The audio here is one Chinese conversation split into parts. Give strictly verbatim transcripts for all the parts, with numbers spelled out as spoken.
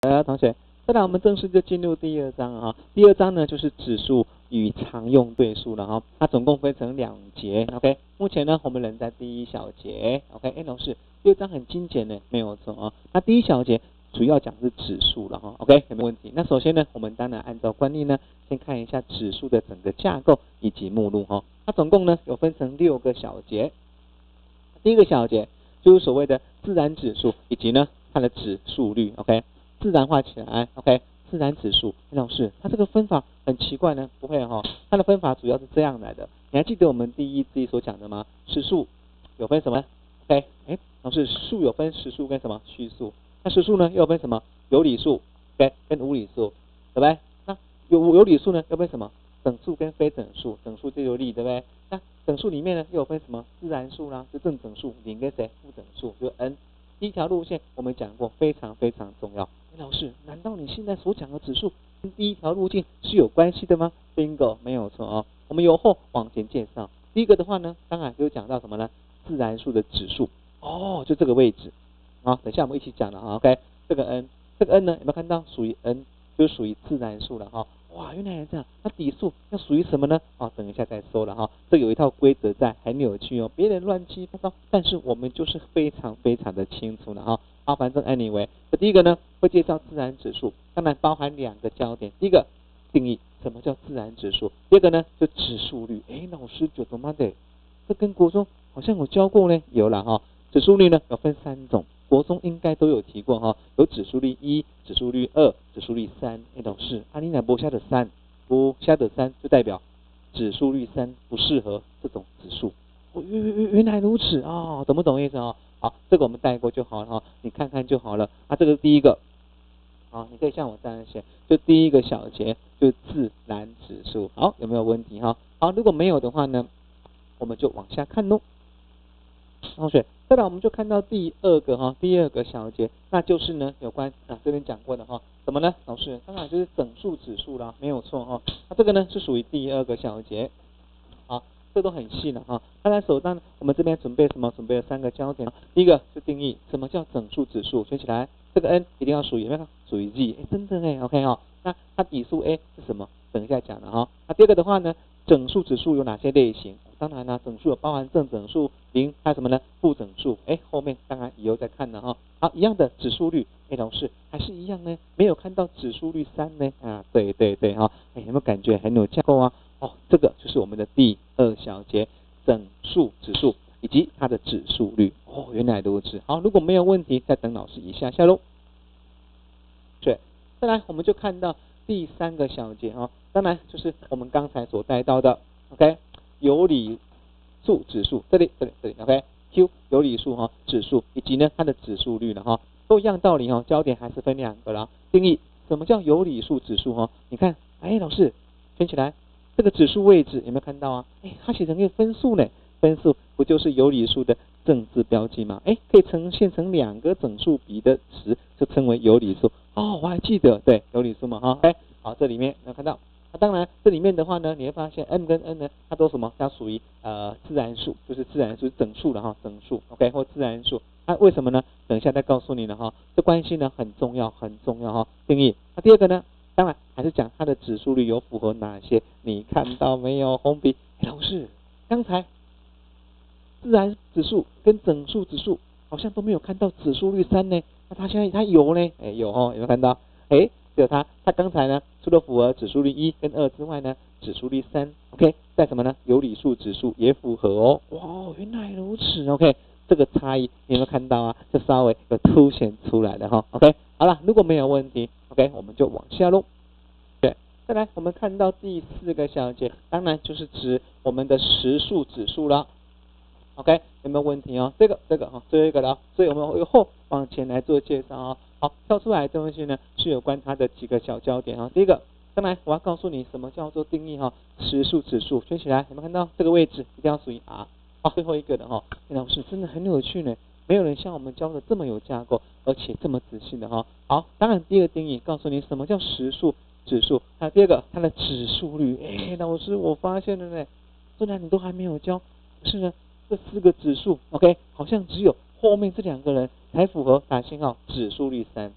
的同学，再来我们正式就进入第二章啊。第二章呢就是指数与常用对数了哈。它总共分成两节 ，OK。目前呢我们人在第一小节 ，OK。哎，老师，第二章很精简呢，没有错啊。那第一小节主要讲是指数了哈 ，OK， 有没有问题？那首先呢，我们当然按照惯例呢，先看一下指数的整个架构以及目录哈。它总共呢有分成六个小节。第一个小节就是所谓的自然指数以及呢它的指数率 ，OK， 自然化起来 ，OK， 自然指数。老师，它这个分法很奇怪呢，不会哈、哦，它的分法主要是这样来的。你还记得我们第一季所讲的吗？实数有分什么 ？OK， 哎，老师，数有分实数跟什么虚数？那实数呢又分什么？有理数 ，OK， 跟无理数，对不对？那有有理数呢又分什么？整数跟非整数，整数就有理，对不对？那整数里面呢又有分什么？自然数啦，就正整数，零跟谁？负整数，就 n。第一条路线我们讲过，非常非常重要。老师，难道你现在所讲的指数跟第一条路径是有关系的吗 ？Bingo， 没有错哦。我们由后往前介绍。第一个的话呢，当然就讲到什么呢？自然数的指数。哦，就这个位置。好，等一下我们一起讲了 ，OK。这个 n， 这个 n 呢有没有看到？属于 n， 就是属于自然数了哈。哇，原来是这样。那底数要属于什么呢？哦，等一下再说了哈。这有一套规则在，很有趣哦。别人乱七八糟，但是我们就是非常非常的清楚了哈。好，反正 anyway， 这第一个呢会介绍自然指数，当然包含两个焦点。第一个定义什么叫自然指数，第二个呢就指数率。哎，老师就他妈的，这跟国中好像有教过呢，有了哈。指数率呢有分三种。国中应该都有提过哈，有指数率一、指数率二、指数率三。哎，老师，阿丽娜波下的三，不下的三就代表指数率三不适合这种指数。哦，原原原来如此哦，懂不懂意思哦？好，这个我们带过就好了哈，你看看就好了。啊，这个是第一个，好，你可以像我这样写，就第一个小节就自然指数。好，有没有问题哈？好，如果没有的话呢，我们就往下看喽。同学，再来我们就看到第二个哈，第二个小节，那就是呢有关啊这边讲过的哈，什么呢？老师，当然就是整数指数啦，没有错哈。那这个呢是属于第二个小节，好，这都很细了哈。当然手上我们这边准备什么？准备了三个焦点。第一个是定义什么叫整数指数，学起来，这个 n 一定要属于有没有？属于 z， 哎，真的哎 ，OK 哈。那它底数 a 是什么？等一下讲了哈。那第二个的话呢，整数指数有哪些类型？当然呢，整数有包含正整数、零还有什么呢？负整数。哎，后面当然以后再看了哈。好，一样的指数率，哎，老师还是一样呢，没有看到指数率三呢。啊，对对对哈，哎，有没有感觉很有架构啊？哦，这个就是我们的第二小节，整数指数以及它的指数率。哦，原来如此。好，如果没有问题，再等老师一下下喽。对，再来我们就看到第三个小节哈，当然就是我们刚才所带到的 ，OK。有理数指数，这里这里这里 ，OK，Q 有理数哈指数以及呢它的指数率了哈，都一样道理哈，焦点还是分两个啦。定义什么叫有理数指数哈？你看，哎，老师圈起来，这个指数位置有没有看到啊？哎，它写成一个分数呢，分数不就是有理数的正字标记吗？哎，可以呈现成两个整数比的值，就称为有理数。哦，我还记得，对，有理数嘛哈。哎，好，这里面有看到。那当然，这里面的话呢，你会发现 m 跟 n 呢，它都什么？它属于呃自然数，就是自然数整数了哈，整数 ，OK， 或自然数。那、啊、为什么呢？等一下再告诉你了哈。这关系呢很重要，很重要哈。定义。那第二个呢，当然还是讲它的指数率有符合哪些？你看到没有？红笔，老师，刚才自然指数跟整数指数好像都没有看到指数率三呢，那它现在它有呢？哎，有哦，有没有看到？哎。只有它，它刚才呢，除了符合指数率一跟二之外呢，指数率三 ，OK， 在什么呢？有理数指数也符合哦。哇，原来如此 ，OK， 这个差异你有没有看到啊？就稍微有凸显出来的哈 ，OK， 好了，如果没有问题 ，OK， 我们就往下喽。对，再来我们看到第四个小节，当然就是指我们的实数指数了。OK， 有没有问题哦？这个这个哈，最后一个了，所以我们由后往前来做介绍啊。好，跳出来的东西呢是有关它的几个小焦点啊。第一个，当然我要告诉你什么叫做定义哈，实数指数圈起来，有没有看到这个位置一定要属于 R。好，最后一个的哈，老师真的很有趣呢，没有人像我们教的这么有架构，而且这么仔细的哈。好，当然第一个定义告诉你什么叫实数指数，还有第二个它的指数率。哎，老师我发现了呢，虽然你都还没有教，可是呢这四个指数 ，OK， 好像只有后面这两个人才符合哪信号？指数率三，对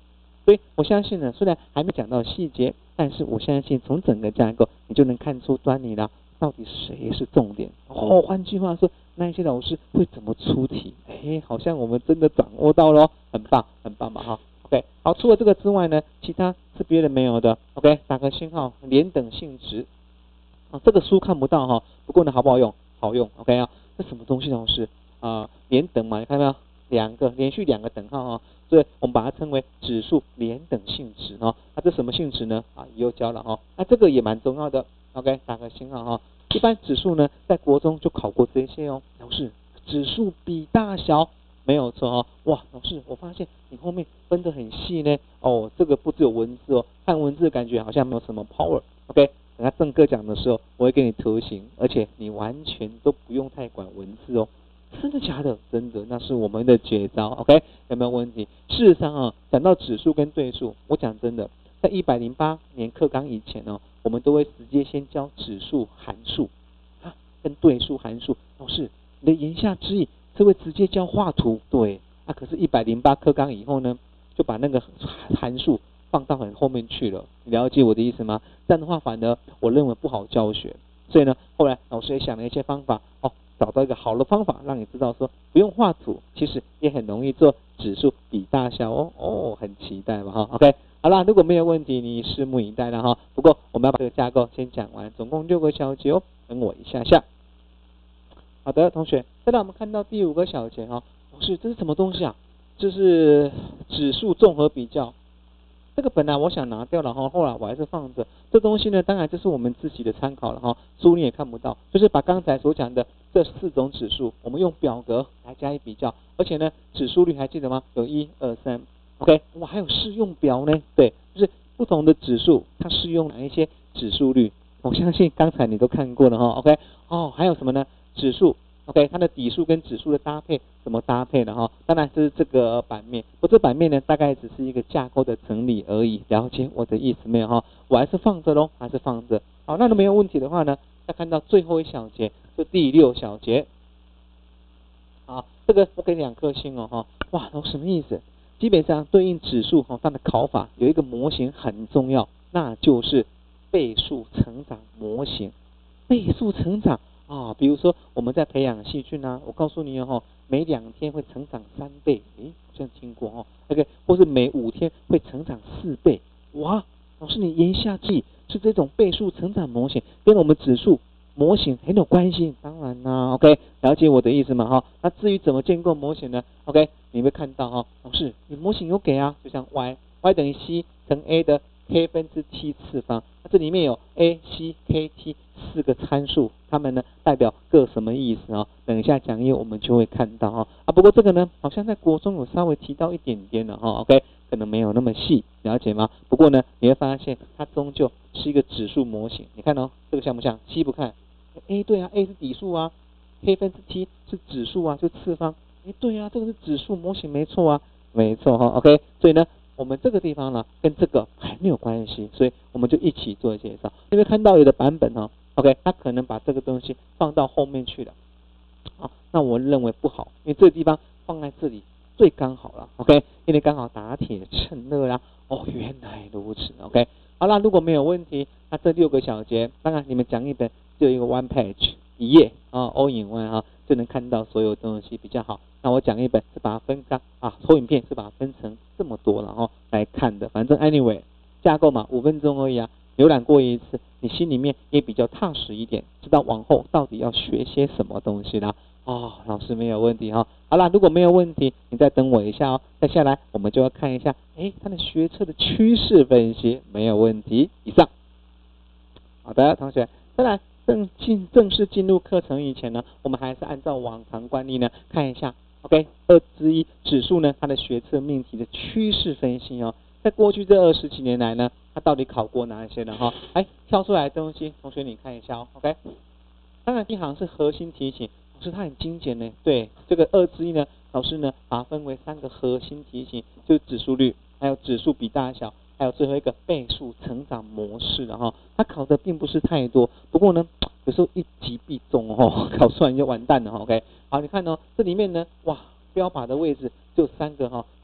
所以我相信呢，虽然还没讲到细节，但是我相信从整个架构你就能看出端倪了，到底谁是重点哦。换句话说，那一些老师会怎么出题？哎，好像我们真的掌握到了，很棒，很棒吧哈。OK， 好，除了这个之外呢，其他是别人没有的。OK， 打个星号，连等性质。啊，这个书看不到哈，不过呢，好不好用？好用。OK 啊，这什么东西老师？啊，连等嘛，你看到没有？两个连续两个等号啊，所以我们把它称为指数连等性质哦。那、啊、这什么性质呢？啊，以后教了哈。那、啊、这个也蛮重要的。OK， 打个星号哈。一般指数呢，在国中就考过这些哦。老师，指数比大小。没有错哦，哇，老师，我发现你后面分得很细呢。哦，这个不只有文字哦，看文字感觉好像没有什么 power。OK， 等下正课讲的时候，我会给你图形，而且你完全都不用太管文字哦。真的假的？真的，那是我们的绝招。OK， 有没有问题？事实上啊，讲到指数跟对数，我讲真的，在一百零八年课纲以前哦，我们都会直接先教指数函数啊，跟对数函数。老师，你的言下之意是会直接教画图？对，啊，可是一百零八课纲以后呢，就把那个函数放到很后面去了。你了解我的意思吗？这样的话，反而我认为不好教学。所以呢，后来老师也想了一些方法哦。找到一个好的方法，让你知道说不用画图，其实也很容易做指数比大小哦。哦，很期待嘛哈。OK， 好啦，如果没有问题，你拭目以待了哈。不过我们要把这个架构先讲完，总共六个小节哦，等我一下下。好的，同学，再来我们看到第五个小节哈。老师，这是什么东西啊？这是指数综合比较。这个本来我想拿掉了哈，后来我还是放着。这东西呢，当然这是我们自己的参考了哈，书你也看不到。就是把刚才所讲的这四种指数，我们用表格来加以比较，而且呢，指数率还记得吗？有一二三 ，OK， 哇，还有适用表呢，对，就是不同的指数它适用哪一些指数率，我相信刚才你都看过了哈 ，OK， 哦，还有什么呢？指数。OK， 它的底数跟指数的搭配怎么搭配呢？哈，当然这是这个版面，不过这版面呢大概只是一个架构的整理而已，了解我的意思没有哈？我还是放着咯，还是放着。好，那都没有问题的话呢，再看到最后一小节，就第六小节。好，这个我给两颗星哦哈，哇，都什么意思？基本上对应指数哈，它的考法有一个模型很重要，那就是倍数成长模型。倍数成长。啊，比如说我们在培养细菌啊，我告诉你哦，每两天会成长三倍，诶，好像听过哦 ，OK， 或是每五天会成长四倍，哇，老师你言下之意是这种倍数成长模型跟我们指数模型很有关系？当然啦 ，OK， 了解我的意思吗？哈，那至于怎么建构模型呢 ？OK， 你会看到哈，老师你模型有给啊，就像 y，y 等于 c 乘 a 的 k 分之 t 次方，那这里面有 a、c、k、t 四个参数，它们呢代表各什么意思啊？等一下讲义我们就会看到哈啊。不过这个呢，好像在国中有稍微提到一点点了哈 ，OK， 可能没有那么细，了解吗？不过呢，你会发现它终究是一个指数模型。你看哦，这个像不像 ？C 不看 ，A 对啊 ，A 是底数啊 ，k 分之 t 是指数啊，就次方。哎，对啊，这个是指数模型没错啊，没错哈 ，OK， 所以呢。我们这个地方呢，跟这个还没有关系，所以我们就一起做介绍。因为看到有的版本哦 ，OK， 它可能把这个东西放到后面去了，好，那我认为不好，因为这个地方放在这里最刚好了 ，OK， 因为刚好打铁趁热啦。哦，原来如此 ，OK， 好啦，如果没有问题，那这六个小节，当然你们讲一本就一个 one page 一页啊 ，all in one 啊，就能看到所有东西比较好。那我讲一本是把它分开啊，投影片是把它分成这么多然后来看的，反正 anyway 架构嘛，五分钟而已啊，浏览过一次，你心里面也比较踏实一点，知道往后到底要学些什么东西啦。哦，老师没有问题哈、哦。好啦，如果没有问题，你再等我一下哦。再下来我们就要看一下，诶，它的学测的趋势分析，没有问题。以上，好的，同学，再来。正进正式进入课程以前呢，我们还是按照往常惯例呢，看一下 ，OK， 二之一指数呢，它的学测命题的趋势分析哦，在过去这二十几年来呢，它到底考过哪一些呢？哈，哎，挑出来的东西，同学你看一下哦 ，OK。当然第一行是核心题型，老师它很精简呢，对，这个二之一呢，老师呢把它分为三个核心题型，就是指数率，还有指数比大小。还有最后一个倍数成长模式的哈，它考的并不是太多，不过呢，有时候一击必中哦，考出来就完蛋了哈。OK， 好，你看哦，这里面呢，哇，标靶的位置就三个哈，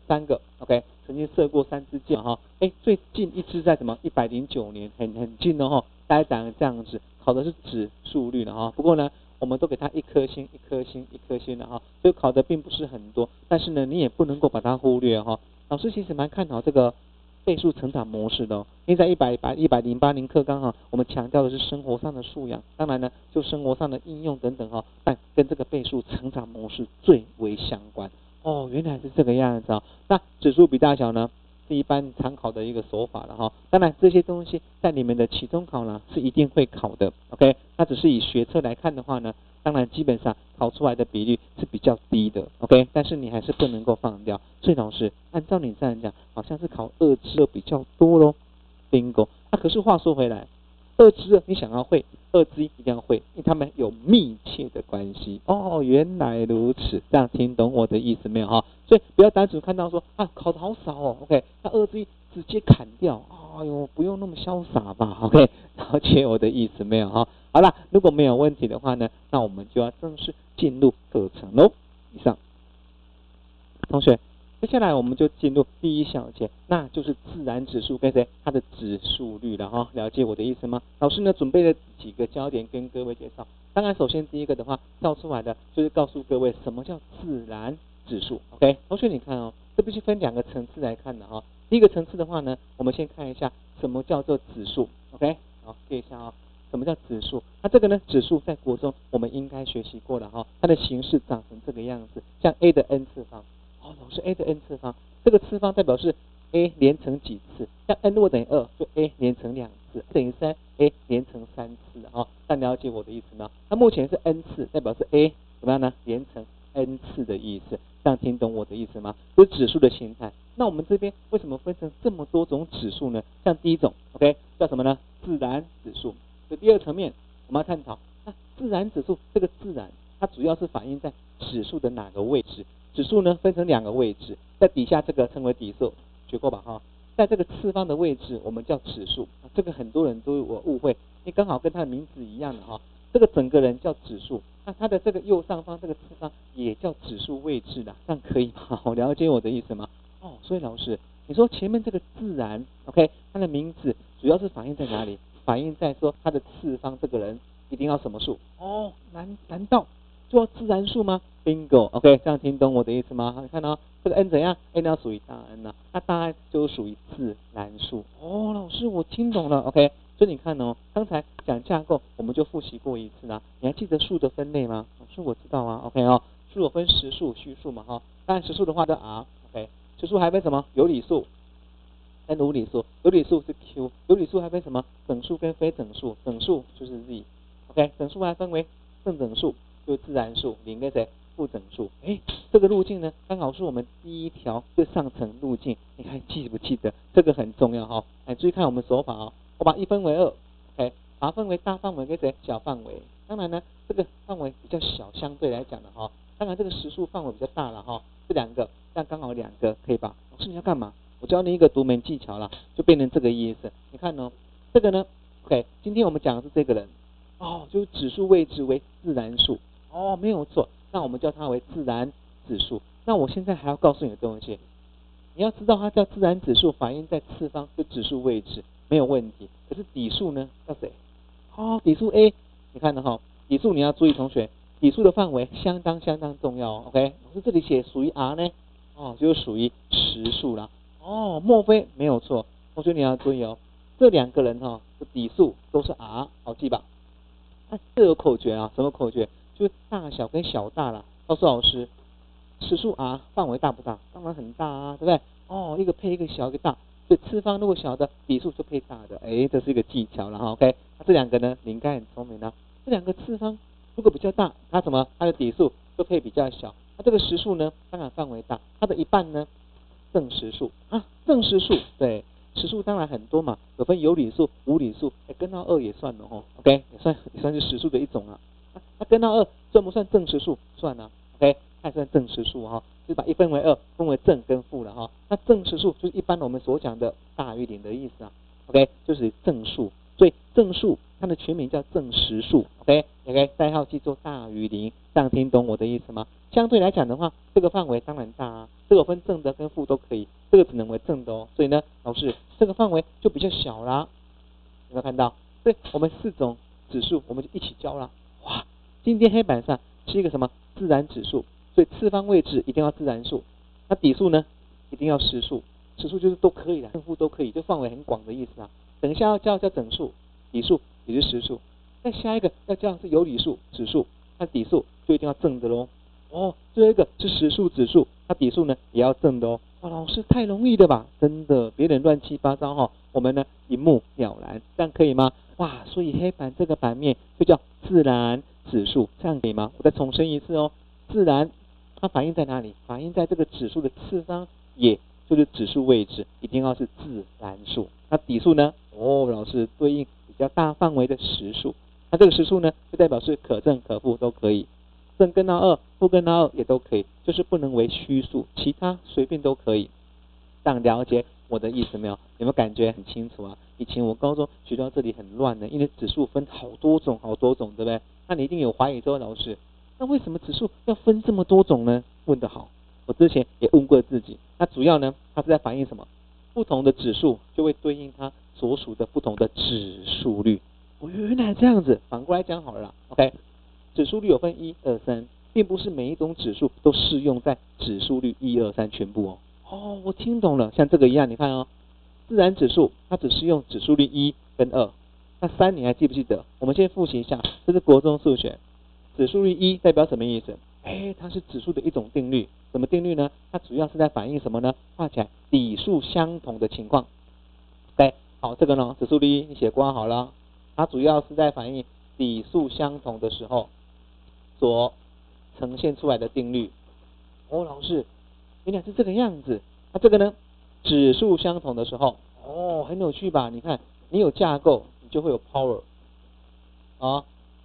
三个 ，OK， 曾经射过三支箭哈，哎，最近一支在什么一百零九年，很很近的哈，大概长这样子，考的是指数率的哈，不过呢，我们都给它一颗星、一颗星、一颗星的哈，所以考的并不是很多，但是呢，你也不能够把它忽略哈。老师其实蛮看好这个倍数成长模式的哦，因为在一百百一百零八年课纲哈，我们强调的是生活上的素养，当然呢，就生活上的应用等等哈，但跟这个倍数成长模式最为相关。哦，原来是这个样子啊、哦。那指数比大小呢，是一般常考的一个手法了哈。当然这些东西在你们的期中考呢是一定会考的 ，OK？ 那只是以学测来看的话呢，当然基本上考出来的比率是比较低的 ，OK？ 但是你还是不能够放掉。所以老师按照你这样讲，好像是考二之二比较多咯 ，bingo。那可是话说回来。二之二你想要会，二之一一定要会，因为他们有密切的关系。哦，原来如此，这样听懂我的意思没有哈？所以不要单纯看到说啊考的好少哦 ，OK， 那二之一直接砍掉，哎呦不用那么潇洒吧 ，OK， 了解我的意思没有哈？好啦，如果没有问题的话呢，那我们就要正式进入课程喽。以上，同学。接下来我们就进入第一小节，那就是自然指数跟谁？它的指数率了哈，了解我的意思吗？老师呢准备了几个焦点跟各位介绍。当然，首先第一个的话，跳出来的就是告诉各位什么叫自然指数。OK， 同学你看哦，这必须分两个层次来看的哈。第一个层次的话呢，我们先看一下什么叫做指数。OK， 好，记一下哦，什么叫指数？那这个呢，指数在国中我们应该学习过了哈，它的形式长成这个样子，像 a 的 n 次方。哦，老师 a 的 n 次方，这个次方代表是 a 连成几次？像 n 如果等于二，就 a 连成两次，等于三 a 连成三次啊。但了解我的意思吗？那目前是 n 次，代表是 a 怎么样呢？连成 n 次的意思，这样听懂我的意思吗？这是指数的形态。那我们这边为什么分成这么多种指数呢？像第一种 ，OK， 叫什么呢？自然指数。这第二层面我们要探讨，那自然指数这个自然，它主要是反映在指数的哪个位置？指数呢分成两个位置，在底下这个称为底数，学过吧哈？在这个次方的位置我们叫指数，这个很多人都有误会，因为刚好跟它的名字一样的哈，这个整个人叫指数，那它的这个右上方这个次方也叫指数位置的，这样可以吗？好，了解我的意思吗？哦，所以老师，你说前面这个自然 ，OK， 它的名字主要是反映在哪里？反映在说它的次方这个人一定要什么数？哦，难难道就要自然数吗？Bingo，OK， 这样听懂我的意思吗？你看到、哦、这个 n 怎样 ？n 要属于大 n 啊，那大 n 就属于自然数。哦，老师我听懂了 ，OK。所以你看哦，刚才讲架构我们就复习过一次啦。你还记得数的分类吗？老师我知道啊 ，OK 哦，数有分实数、虚数嘛哈。当然实数的话叫 R，OK， 实数还分什么？有理数跟无理数，有理数是 Q， 有理数还分什么？整数跟非整数，整数就是 Z，OK， 整数还分为正整数。就是自然数，零跟谁？负整数。哎，这个路径呢，刚好是我们第一条最上层路径，你还记不记得？这个很重要哈、哦。哎，注意看我们手法哦，我把一分为二 ，OK， 把它分为大范围跟谁？小范围。当然呢，这个范围比较小，相对来讲的哈、哦。当然这个实数范围比较大了哈、哦。这两个，这样刚好两个，可以吧？老师你要干嘛？我教你一个独门技巧啦，就变成这个意思。你看哦，这个呢 ，OK， 今天我们讲的是这个人，哦，就是指数位置为自然数。哦，没有错，那我们叫它为自然指数。那我现在还要告诉你的东西，你要知道它叫自然指数，反映在次方就指数位置没有问题。可是底数呢，叫谁？哦，底数 A， 你看的哈，底数你要注意，同学，底数的范围相当相当重要哦。OK， 老师这里写属于 R 呢，哦，就是属于实数啦。哦，莫非没有错？同学你要注意哦，这两个人哈、哦，的底数都是 R， 好记吧？那这有口诀啊，什么口诀？就是大小跟小大啦。告诉老师，实数 R 范围大不大？当然很大啊，对不对？哦，一个配一个小一个大，所以次方如果小的底数就配大的，哎，这是一个技巧了哈。OK， 那这两个呢，你应该很聪明啊。这两个次方如果比较大，它什么？它的底数就配比较小。那这个实数呢，当然范围大，它的一半呢，正实数啊，正实数对。实数当然很多嘛，有分有理数、无理数，哎，根号二也算了哦 ，OK， 也算也算是实数的一种啊。那根号二算不算正实数？算啊 ，OK， 它也算正实数哈、哦，就是把一分为二，分为正跟负了哈、哦。那正实数就是一般我们所讲的大于零的意思啊 ，OK， 就是正数。所以正数它的全名叫正实数 ，OK， 也可以代号记作大于零，这样听懂我的意思吗？相对来讲的话，这个范围当然大啊，这个分正的跟负都可以，这个只能为正的哦，所以呢，老师这个范围就比较小啦，有没有看到？所以我们四种指数我们就一起教啦。哇，今天黑板上是一个什么自然指数，所以次方位置一定要自然数，那底数呢一定要实数，实数就是都可以的，正负都可以，就范围很广的意思啊。等一下要教叫整数，底数也是实数，再下一个要教的是有理数、指数，那底数就一定要正的咯。哦，最后一个是实数、指数，它底数呢也要正的哦。哇，老师太容易的吧？真的，别人乱七八糟哈、哦，我们呢一目了然，这样可以吗？哇，所以黑板这个版面就叫自然指数，这样可以吗？我再重申一次哦，自然它反映在哪里？反映在这个指数的次方，也就是指数位置一定要是自然数。那底数呢？哦，老师对应比较大范围的实数。那这个实数呢，就代表是可正可负都可以，正根号二，负根号二也都可以，就是不能为虚数，其他随便都可以。这样了解我的意思没有？有没有感觉很清楚啊？以前我高中学到这里很乱的，因为指数分好多种好多种，对不对？那你一定有怀疑说，老师，那为什么指数要分这么多种呢？问得好，我之前也问过自己。那主要呢，它是在反映什么？不同的指数就会对应它所属的不同的指数率。哦，原来这样子，反过来讲好了啦 ，OK。指数率有分一二三，并不是每一种指数都适用在指数率一二三全部哦。哦，我听懂了，像这个一样，你看哦，自然指数它只适用指数率一跟二，那三你还记不记得？我们先复习一下，这是国中数学，指数率一代表什么意思？哎，它是指数的一种定律，什么定律呢？它主要是在反映什么呢？画起来底数相同的情况。对，好，这个呢，指数率一你写括好了，它主要是在反映底数相同的时候所呈现出来的定律。哦，老师，原来是这个样子。那这个呢，指数相同的时候，哦，很有趣吧？你看，你有架构，你就会有 power 啊。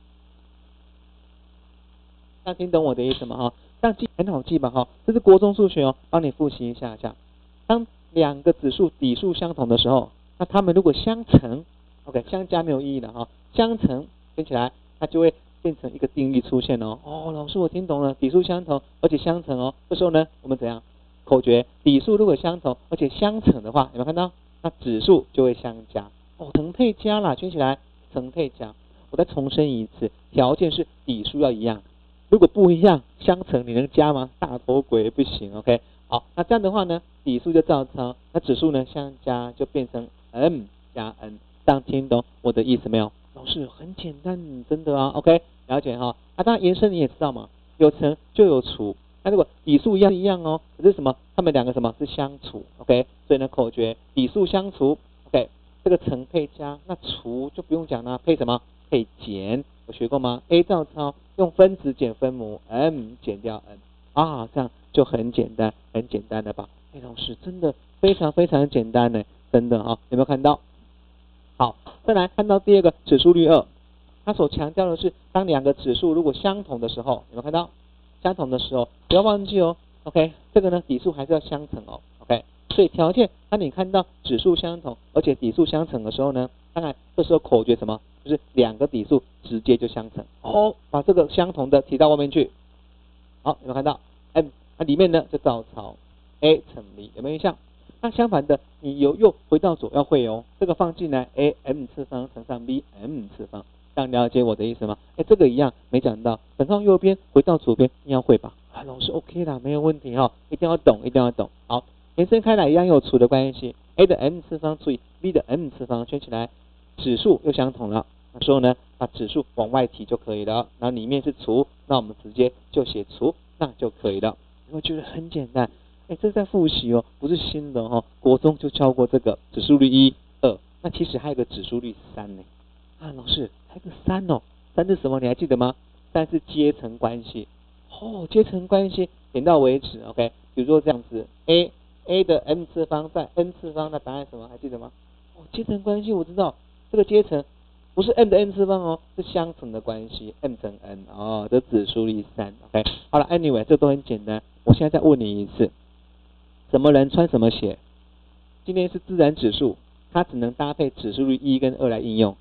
那听懂我的意思吗？哈，这样记很好记吧？哈，这是国中数学哦，帮你复习一下下。当两个指数底数相同的时候，那它们如果相乘 ，OK， 相加没有意义的哈，相乘听起来它就会变成一个定律出现哦。哦，老师我听懂了，底数相同而且相乘哦。这时候呢，我们怎样？口诀：底数如果相同而且相乘的话，有没有看到？那指数就会相加。哦，乘配加啦，圈起来，乘配加。我再重申一次，条件是底数要一样。如果不一样，相乘你能加吗？大头鬼不行 ，OK。好，那这样的话呢，底数就照抄，那指数呢相加就变成 m 加 n， 这样听懂我的意思没有？老师很简单，真的啊 ，OK， 了解哈。啊，当然延伸你也知道嘛，有乘就有除，那如果底数一样一样哦，可是什么？他们两个什么是相除 ，OK？ 所以呢，口诀底数相除 ，OK， 这个乘配加，那除就不用讲啦，配什么？配减，有学过吗 ？A 照抄，用分子减分母 ，m 减掉 n， 啊，这样就很简单，很简单的吧？哎，老师真的非常非常简单呢，真的哈、哦，有没有看到？好，再来看到第二个指数率二，它所强调的是，当两个指数如果相同的时候，有没有看到？相同的时候，不要忘记哦 ，OK， 这个呢底数还是要相乘哦 ，OK， 所以条件，当你看到指数相同而且底数相乘的时候呢，当然这时候口诀什么？就是两个底数直接就相乘哦，把这个相同的提到外面去。好，有没有看到 m？ 那里面呢就照抄 a 乘 b， 有没有印象？那相反的，你由右回到左要会哦，这个放进来 a m 次方乘上 b m 次方，这样了解我的意思吗？哎，这个一样没讲到，等到右边回到左边你要会吧？啊，老师 OK 啦，没有问题哈、哦，一定要懂，一定要懂。好，延伸开来一样有除的关系 ，a 的 m 次方除以 b 的 m 次方，圈起来。指数又相同了，那时候呢，把指数往外提就可以了。然后里面是除，那我们直接就写除，那就可以了。你会觉得很简单，哎，这是在复习哦，不是新的哦。国中就教过这个指数率一、二，那其实还有个指数率三呢。啊，老师还有个三哦，三是什么？你还记得吗？三是阶乘关系。哦，阶乘关系点到为止 ，OK。比如说这样子 ，a a 的 m 次方在 n 次方，那答案什么？还记得吗？哦，阶乘关系我知道。这个阶乘不是 m 的 n 次方哦，是相乘的关系 m 乘 n 哦，这指数率三 ，OK， 好了 ，anyway 这都很简单，我现在再问你一次，什么人穿什么鞋？今天是自然指数，它只能搭配指数率一跟二来应用，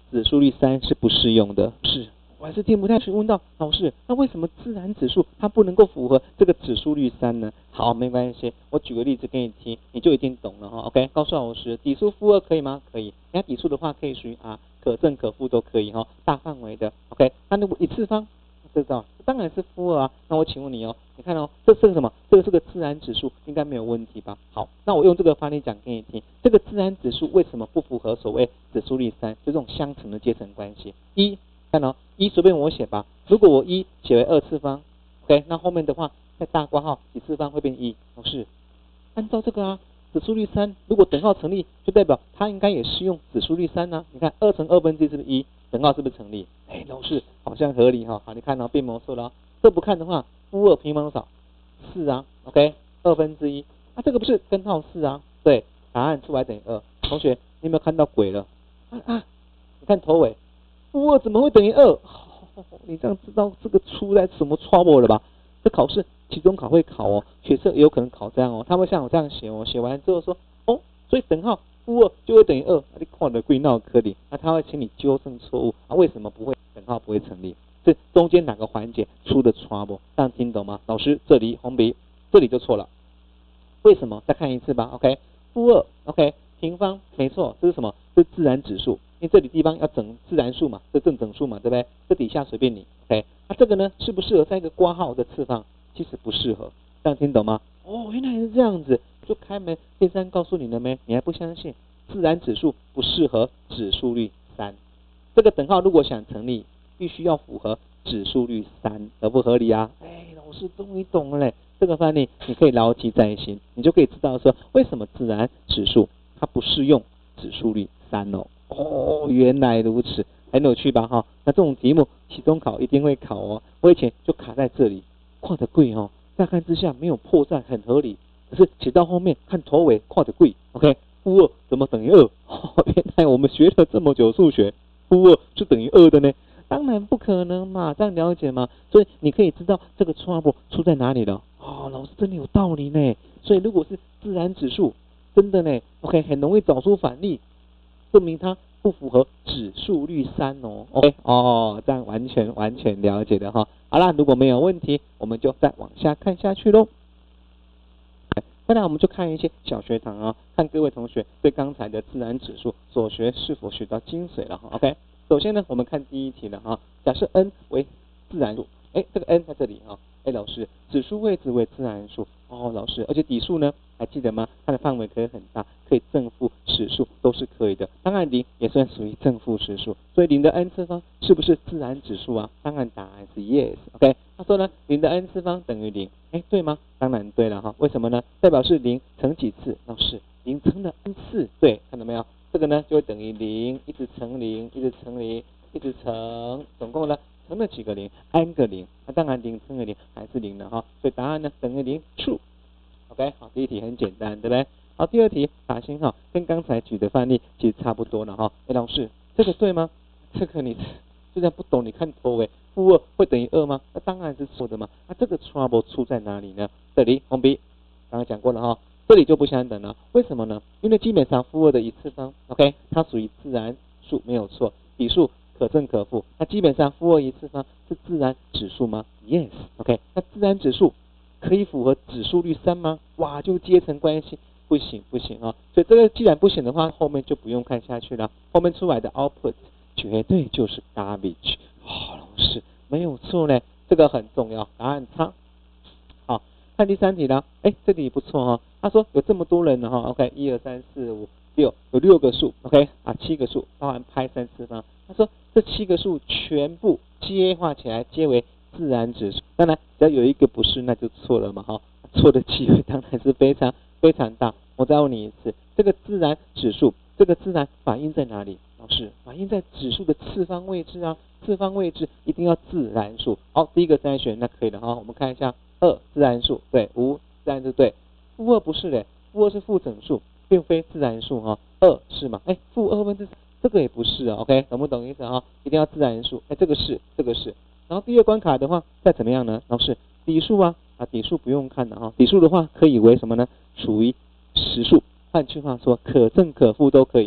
指数律三是不适用的。是，我还是听不太清。问到老师，那为什么自然指数它不能够符合这个指数律三呢？好，没关系，我举个例子给你听，你就一定懂了哈。OK， 告诉老师，底数负二可以吗？可以。那底数的话可以属于啊，可正可负都可以哈，大范围的。OK， 那如果一次方，知道，当然是负二啊。那我请问你哦，你看哦，这是什么？这个是个自然指数，应该没有问题吧？好，那我用这个范例讲给你听，这个自然指数为什么不符合所谓指数律三？就这种相乘的阶乘关系。一，看哦，一随便我写吧。如果我一写为二次方 ，OK， 那后面的话再大括号几次方会变一？不是，按照这个啊，指数律三，如果等号成立，就代表它应该也适用指数律三呢。你看二乘二分之一是不是一？等号是不是成立？哎，老师好像合理哈。好，你看哦，变魔术了。这不看的话，负二平方多少？四啊 ，OK， 二分之一。啊，这个不是根号四啊？对，答案出来等于二。同学，你有没有看到鬼了？啊啊，你看头尾，负二怎么会等于二？哦，你这样知道这个出在什么 trouble 了吧？这考试期中考会考哦，学测也有可能考这样哦。他会像我这样写哦，写完之后说，哦，所以等号负二就会等于二，你看的贵闹科里，那他会请你纠正错误啊，为什么不会等号不会成立？这中间哪个环节出的 trouble？ 这样听懂吗？老师这里红笔，这里就错了，为什么？再看一次吧 ，OK， 负二 ，OK， 平方，没错，这是什么？这是自然指数，因为这里地方要整自然数嘛，这正整数嘛，对不对？这底下随便你 ，OK， 那这个呢，适不适合在一个括号的次方？其实不适合，这样听懂吗？哦，原来是这样子，就开门见山告诉你了没？你还不相信？自然指数不适合指数律三，这个等号如果想成立，必须要符合指数律三，合不合理啊？哎，老师终于懂了嘞，这个范例你可以牢记在心，你就可以知道说为什么自然指数它不适用指数律三哦。哦，原来如此，很有趣吧哈？那这种题目期中考一定会考哦。我以前就卡在这里，跨得贵哦，乍看之下没有破绽，很合理。可是写到后面看头尾跨得贵 ，OK， 负二怎么等于二？哦，原来我们学了这么久数学，负二是等于二的呢？当然不可能嘛，这样了解吗？所以你可以知道这个 trouble 出在哪里了。哦，老师真的有道理呢。所以如果是自然指数，真的呢 ，OK， 很容易找出反例，证明它不符合指数律三哦。OK， 哦，这样完全完全了解的哈。好啦，如果没有问题，我们就再往下看下去喽。再来，我们就看一些小学堂啊，看各位同学对刚才的自然指数所学是否学到精髓了哈。OK， 首先呢，我们看第一题了哈。假设 n 为自然数，哎，这个 n 在这里哈。哎，老师，指数位置为自然数哦，老师，而且底数呢，还记得吗？它的范围可以很大，可以正负实数都是可以的。当然零也算属于正负实数，所以零的 n 次方是不是自然指数啊？当然答案是 yes。OK， 他说呢，零的 n 次方等于零，哎，对吗？当然对了哈。为什么呢？代表是零乘几次？老师，零乘了 n 次，对，看到没有？这个呢就会等于零，一直乘零，一直乘零，一直乘，总共呢乘了几个零 ？n 个零，那当然零乘以零还是零的哈。所以答案呢等于零 ，true。OK， 好，第一题很简单，对不对？好，第二题打星号，跟刚才举的范例其实差不多了哈。哎，老师，这个对吗？这个你就算不懂，你看头尾，负二会等于二吗？那当然是错的嘛。那这个 trouble 出在哪里呢？这里红笔，刚刚讲过了哈，这里就不相等了。为什么呢？因为基本上负二的一次方 ，OK， 它属于自然数没有错，底数可正可负。那基本上负二一次方是自然指数吗 ？Yes，OK， 那自然指数可以符合指数律三吗？哇，就阶乘关系。不行不行啊，所以这个既然不行的话，后面就不用看下去了。后面出来的 output 绝对就是 garbage。哦，老师没有错嘞，这个很重要，答案差。好，看第三题了，哎，这里不错哈、哦。他说有这么多人呢哈 ，OK， 一二三四五六，有六个数 ，OK， 啊，七个数，包含派三次方。他说这七个数全部接化起来皆为自然指数，当然只要有一个不是，那就错了嘛哈。错的机会当然是非常非常大。我再问你一次，这个自然指数，这个自然反映在哪里？老师，反映在指数的次方位置啊，次方位置一定要自然数。好，第一个筛选那可以了哈。我们看一下二自然数，对，五自然数对，负二不是嘞，负二是负整数，并非自然数哈。二是吗？哎，负二分之这个也不是啊 ，OK， 懂不懂意思哈？一定要自然数，哎，这个是，这个是。然后第二关卡的话，再怎么样呢？老师，底数啊。啊，底数不用看了哈，底数的话可以为什么呢？属于实数，换句话说，可正可负都可以哈。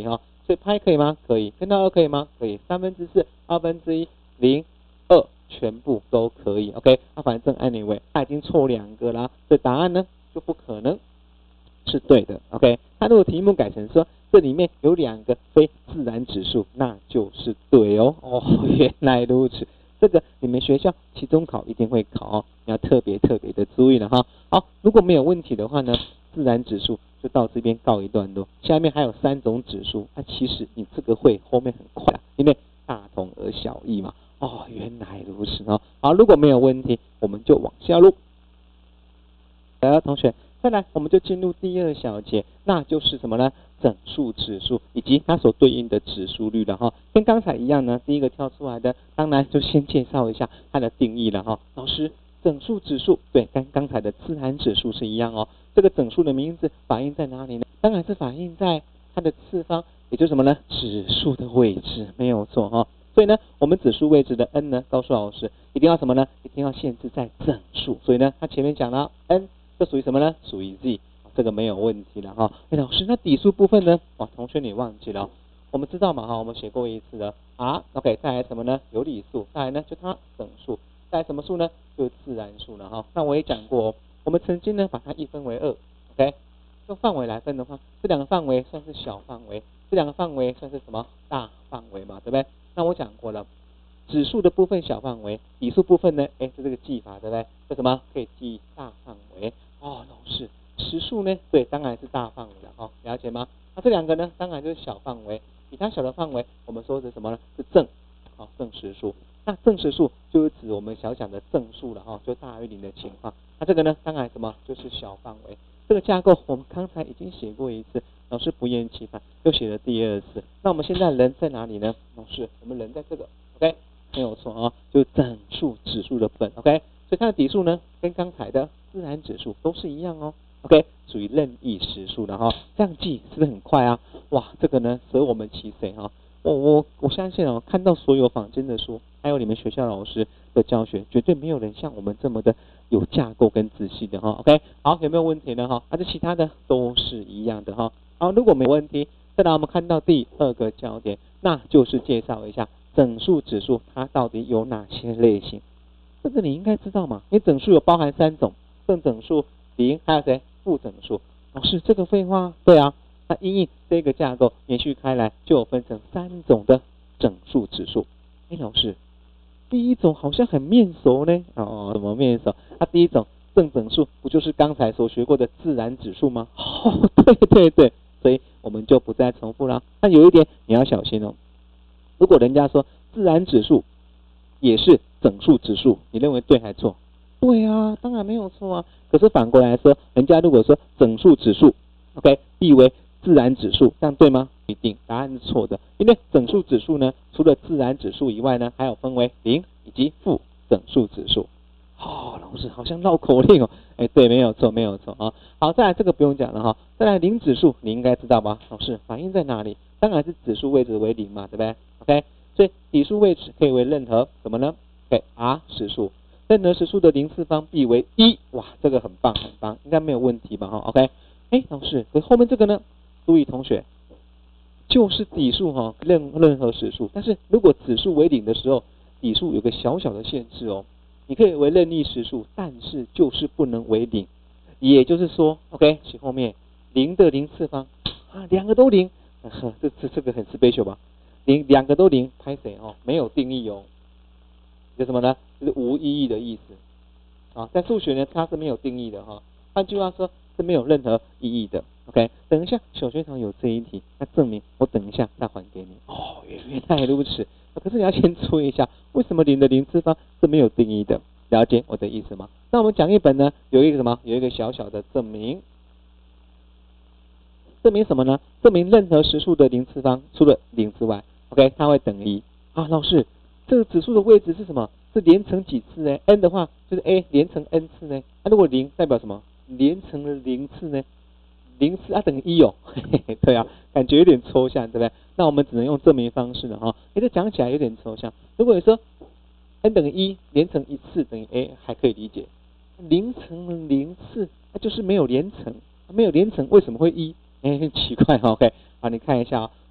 所以派可以吗？可以。跟到二可以吗？可以。三分之四、二分之一、零、二，全部都可以。OK， 那反正 anyway， 它已经错两个啦，所以答案呢就不可能是对的。OK， 它如果题目改成说这里面有两个非自然指数，那就是对哦。哦，原来如此。这个你们学校期中考一定会考哦，你要特别特别的注意了哈。好，如果没有问题的话呢，自然指数就到这边告一段落。下面还有三种指数，那、啊、其实你这个会后面很快，因为大同而小异嘛。哦，原来如此哦。好，如果没有问题，我们就往下录。来，同学，再来我们就进入第二小节，那就是什么呢？整数指数以及它所对应的指数率了哈。跟刚才一样呢，第一个跳出来的，当然就先介绍一下它的定义了哈。老师，整数指数对跟刚才的自然指数是一样哦。这个整数的名字反映在哪里呢？当然是反映在它的次方，也就是什么呢？指数的位置，没有错哈。所以呢，我们指数位置的 n 呢，告诉老师一定要什么呢？一定要限制在整数。所以呢，它前面讲了 n， 这属于什么呢？属于 z。这个没有问题了哈。哎，老师，那底数部分呢？哇，同学你忘记了？我们知道嘛哈，我们写过一次的 r。OK， 再来什么呢？有理数。再来呢，就它整数。再来什么数呢？就是自然数了哈。那我也讲过、哦，我们曾经呢把它一分为二。OK， 用范围来分的话，这两个范围算是小范围，这两个范围算是什么？大范围嘛，对不对？那我讲过了，指数的部分小范围，底数部分呢？哎，是这个记法，对不对？为什么可以记大范围？哦，老师。实数呢？对，当然是大范围了哦，了解吗？那这两个呢，当然就是小范围，比它小的范围，我们说是什么呢？是正，好、哦，正实数。那正实数就是指我们小讲的正数了哈、哦，就大于零的情况。那这个呢，当然什么就是小范围。这个架构我们刚才已经写过一次，老师不厌其烦又写了第二次。那我们现在人在哪里呢？老师，我们人在这个 ，OK， 没有错啊、哦，就整数指数的部分 ，OK。所以它的底数呢，跟刚才的自然指数都是一样哦。OK， 属于任意实数的哈，这样记是不是很快啊？哇，这个呢舍我们其谁哈？我我我相信哦，看到所有坊间的书，还有你们学校老师的教学，绝对没有人像我们这么的有架构跟仔细的哈。OK， 好，有没有问题呢哈？啊，这其他的都是一样的哈。好，如果没问题，再来我们看到第二个焦点，那就是介绍一下整数指数它到底有哪些类型。这个你应该知道嘛？因为整数有包含三种，正整数、零还有谁？负整数。老师，这个废话，对啊，那因应这个架构延续开来，就有分成三种的整数指数。哎，老师，第一种好像很面熟呢。哦，怎么面熟？那、啊、第一种正整数不就是刚才所学过的自然指数吗？哦，对对对，所以我们就不再重复了。但有一点你要小心哦，如果人家说自然指数也是整数指数，你认为对还错？对啊，当然没有错啊。可是反过来说，人家如果说整数指数 ，OK， 译为自然指数，这样对吗？不一定，答案是错的。因为整数指数呢，除了自然指数以外呢，还有分为零以及负整数指数。哦，老师好像绕口令哦。哎，对，没有错，没有错啊。好，再来这个不用讲了哈。再来零指数，你应该知道吧？老师，反映在哪里？当然是指数位置为零嘛，对不对 ？OK， 所以底数位置可以为任何什么呢？给 R 实数。任何实数的零次方必为一，哇，这个很棒很棒，应该没有问题吧？哈 ，OK， 哎，老师，可是后面这个呢？注意同学，就是底数哈，任任何实数，但是如果指数为零的时候，底数有个小小的限制哦，你可以为任意实数，但是就是不能为零，也就是说 ，OK， 写后面零的零次方啊，两个都零，呵这这这个很 special 吧？零两个都零，拍谁哦？没有定义哦。有什么呢？就是无意义的意思啊，在数学呢，它是没有定义的哈。换句话说，是没有任何意义的。OK， 等一下小学堂有这一题，那证明我等一下再还给你。哦，原来如此。可是你要先注意一下，为什么零的零次方是没有定义的？了解我的意思吗？那我们讲义本呢，有一个什么？有一个小小的证明。证明什么呢？证明任何实数的零次方除了零之外 ，OK， 它会等于一。啊，老师。这个指数的位置是什么？是连乘几次呢 ？n 的话就是 a 连乘 n 次呢。那、啊、如果零代表什么？连乘了零次呢？零次啊等于一哦。嘿嘿嘿，对啊，感觉有点抽象，对不对？那我们只能用证明方式了哈。哎，这讲起来有点抽象。如果你说 n 等于一，连乘一次等于 a， 还可以理解。零乘了零次，那、啊、就是没有连乘，没有连乘为什么会一？哎，奇怪哈 ，OK， 好，你看一下啊、哦，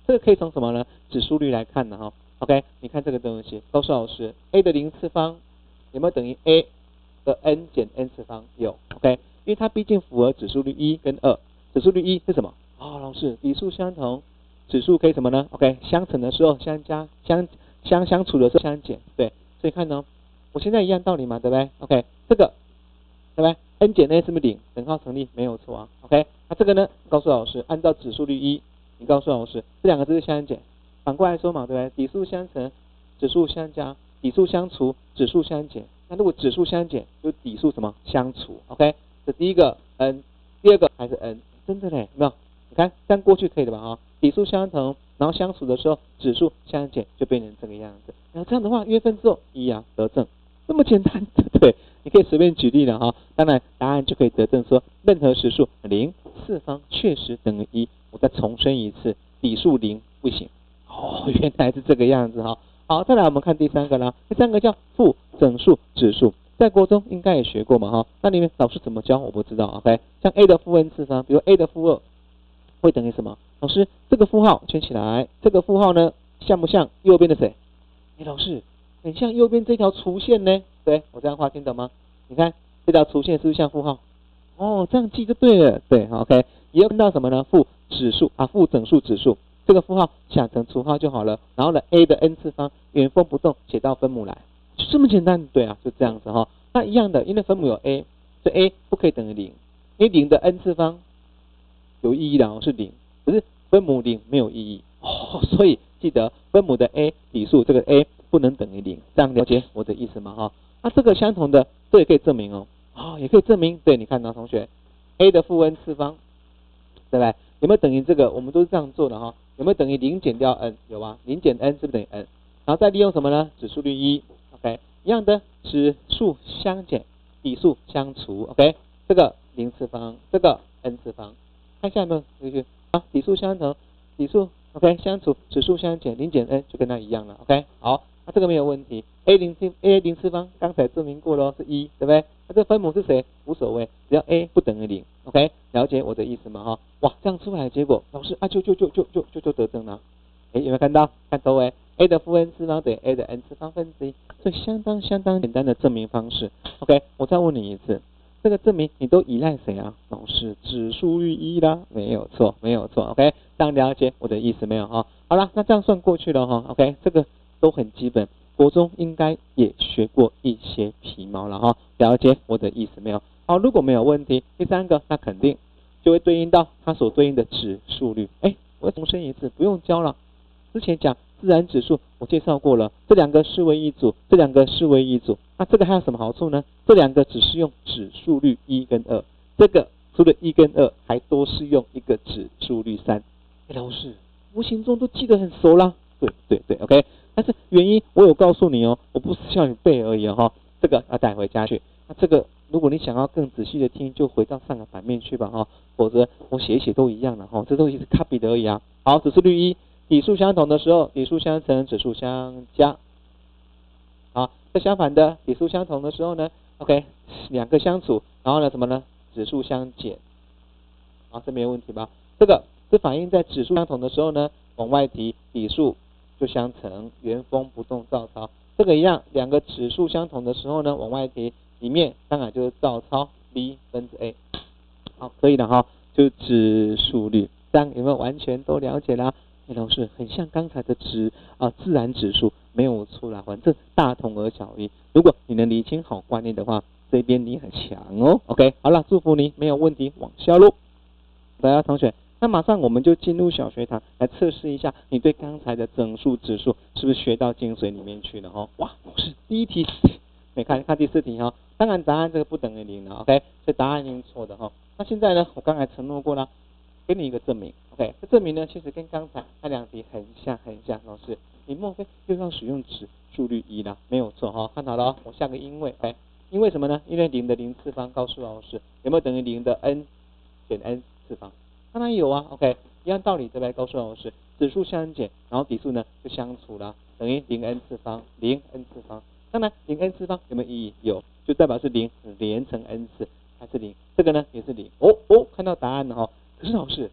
这个可以从什么呢？指数率来看的哈。OK， 你看这个东西，告诉老师 a 的零次方有没有等于 a 的 n 减 n 次方？有 ，OK， 因为它毕竟符合指数率一跟二。指数率一是什么？哦，老师，底数相同，指数可以什么呢 ？OK， 相乘的时候相加，相相相除的时候相减，对，所以看呢，我现在一样道理嘛，对不对 ？OK， 这个对不对 ？n 减 n 是不是零？等号成立，没有错啊。OK， 那这个呢？告诉老师，按照指数率一，你告诉老师，这两个字是相减。反过来说嘛，对不对？底数相乘，指数相加，底数相除，指数相减。那如果指数相减，就底数什么相除 ？OK， 这第一个 n， 第二个还是 n， 真的嘞，有没有？你看这样过去可以的吧？哈，底数相同，然后相除的时候，指数相减，就变成这个样子。然后这样的话，约分之后一啊得正，这么简单，对不对？你可以随便举例了哈。当然，答案就可以得正说，任何实数零次方确实等于一。我再重申一次，底数零不行。哦，原来是这个样子哈。好，再来我们看第三个啦。第三个叫负整数指数，在国中应该也学过嘛哈。那里面老师怎么教我不知道 ，OK？ 像 a 的负 n 次方，比如 a 的负二会等于什么？老师，这个负号圈起来，这个负号呢像不像右边的谁？哎，老师，很像右边这条除线呢。对，我这样画听懂吗？你看这条除线是不是像负号？哦，这样记就对了。对 ，OK。也有看到什么呢？负指数啊，负整数指数。这个负号想成除号就好了，然后呢 a 的 n 次方原封不动写到分母来，就这么简单，对啊，就这样子哈。那一样的，因为分母有 a， 所以 a 不可以等于零，因为零的 n 次方有意义的哦，是零，可是分母零没有意义哦，所以记得分母的 a 底数这个 a 不能等于零，这样了解我的意思吗？哈，那这个相同的，这也可以证明哦，哦，也可以证明，对，你看到同学 a 的负 n 次方，对不对？有没有等于这个？我们都是这样做的哈。有没有等于零减掉 n？ 有啊，零减 n 是不是等于 n？ 然后再利用什么呢？指数率一 ，OK， 一样的，指数相减，底数相除 ，OK， 这个零次方，这个 n 次方，看一下有没有同学啊？底数相同，底数 OK 相除，指数相减，零减 n 就跟它一样了 ，OK， 好，那这个没有问题。a 零次 a 零次方刚才证明过了是一，对不对？那这分母是谁？无所谓，只要 a 不等于零 ，OK， 了解我的意思吗？哈，哇，这样出来的结果，老师啊，就就就就就就就得正了。哎，有没有看到？看头诶 a 的负 n 次方等于 a 的 n 次方分之一，所以相当相当简单的证明方式。OK， 我再问你一次，这个证明你都依赖谁啊？老师，指数率一啦，没有错，没有错。OK， 这样了解我的意思没有哈？好了，那这样算过去了哈。OK， 这个都很基本。国中应该也学过一些皮毛了哈，了解我的意思没有？好，如果没有问题，第三个那肯定就会对应到它所对应的指数率。哎，我重申一次，不用教了。之前讲自然指数我介绍过了，这两个视为一组，这两个视为一组。那这个还有什么好处呢？这两个只适用指数率一跟二，这个除了一跟二，还多适用一个指数率三。哎，老师，无形中都记得很熟啦。对对对 ，OK。但是原因我有告诉你哦，我不是叫你背而已哈、哦，这个要带回家去。那这个如果你想要更仔细的听，就回到上个版面去吧哈、哦，否则我写一写都一样了哈、哦，这都是 copy 的而已啊。好，指数率一，底数相同的时候，底数相乘，指数相加。好，这相反的，底数相同的时候呢 ，OK， 两个相除，然后呢什么呢？指数相减。好，这没有问题吧？这个是反映在指数相同的时候呢，往外提底数。就相乘，原封不动照抄，这个一样，两个指数相同的时候呢，往外提，里面当然就是照抄 b 分之 a， 好，可以了哈，就指数率，这样有没有完全都了解啦？哎，老师，很像刚才的指啊自然指数，没有错啦，反正大同而小异。如果你能理清好观念的话，这边你很强哦。OK， 好了，祝福你，没有问题，往下喽，大家同学。那马上我们就进入小学堂来测试一下，你对刚才的整数指数是不是学到精髓里面去了哈？哇，是第一题，没看看第四题哈。当然答案这个不等于零了 ，OK， 所以答案一定错的哈。那现在呢，我刚才承诺过了，给你一个证明 ，OK， 这证明呢其实跟刚才那两题很像很像，老师，你莫非又要使用指数率一了？没有错哈，看好了哦，我下个因为，哎，因为什么呢？因为零的零次方告诉老师有没有等于零的 n 减 n 次方？当然有啊 ，OK， 一样道理，对不对？告诉老师，指数相减，然后底数呢就相除了，等于零 n 次方，零 n 次方。当然，零 n 次方有没有意义？有，就代表是零连乘 n 次，还是零？这个呢也是零。哦哦，看到答案了哈、哦。可是老师，这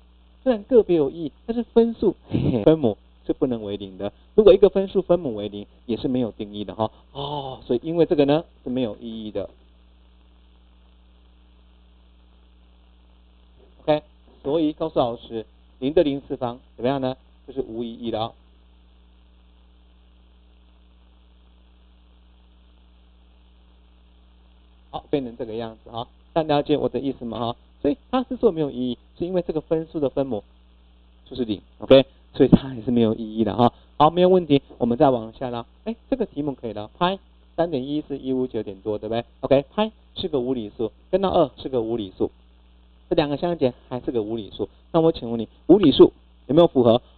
虽然个别有意义，但是分数嘿嘿分母是不能为零的。如果一个分数分母为零，也是没有定义的哈。哦，所以因为这个呢是没有意义的。OK， 所以告诉老师，零的零次方怎么样呢？就是无意义的哦。好，变成这个样子哈，大家了解我的意思吗哈？所以它之所以没有意义，是因为这个分数的分母就是零 ，OK， 所以它也是没有意义的哈。好，没有问题，我们再往下啦。哎，这个题目可以了，派三点一是一五九点多，对不对 ？OK， 派是个无理数，跟到二是个无理数，这两个相减还是个无理数。那我请问你，无理数有没有符合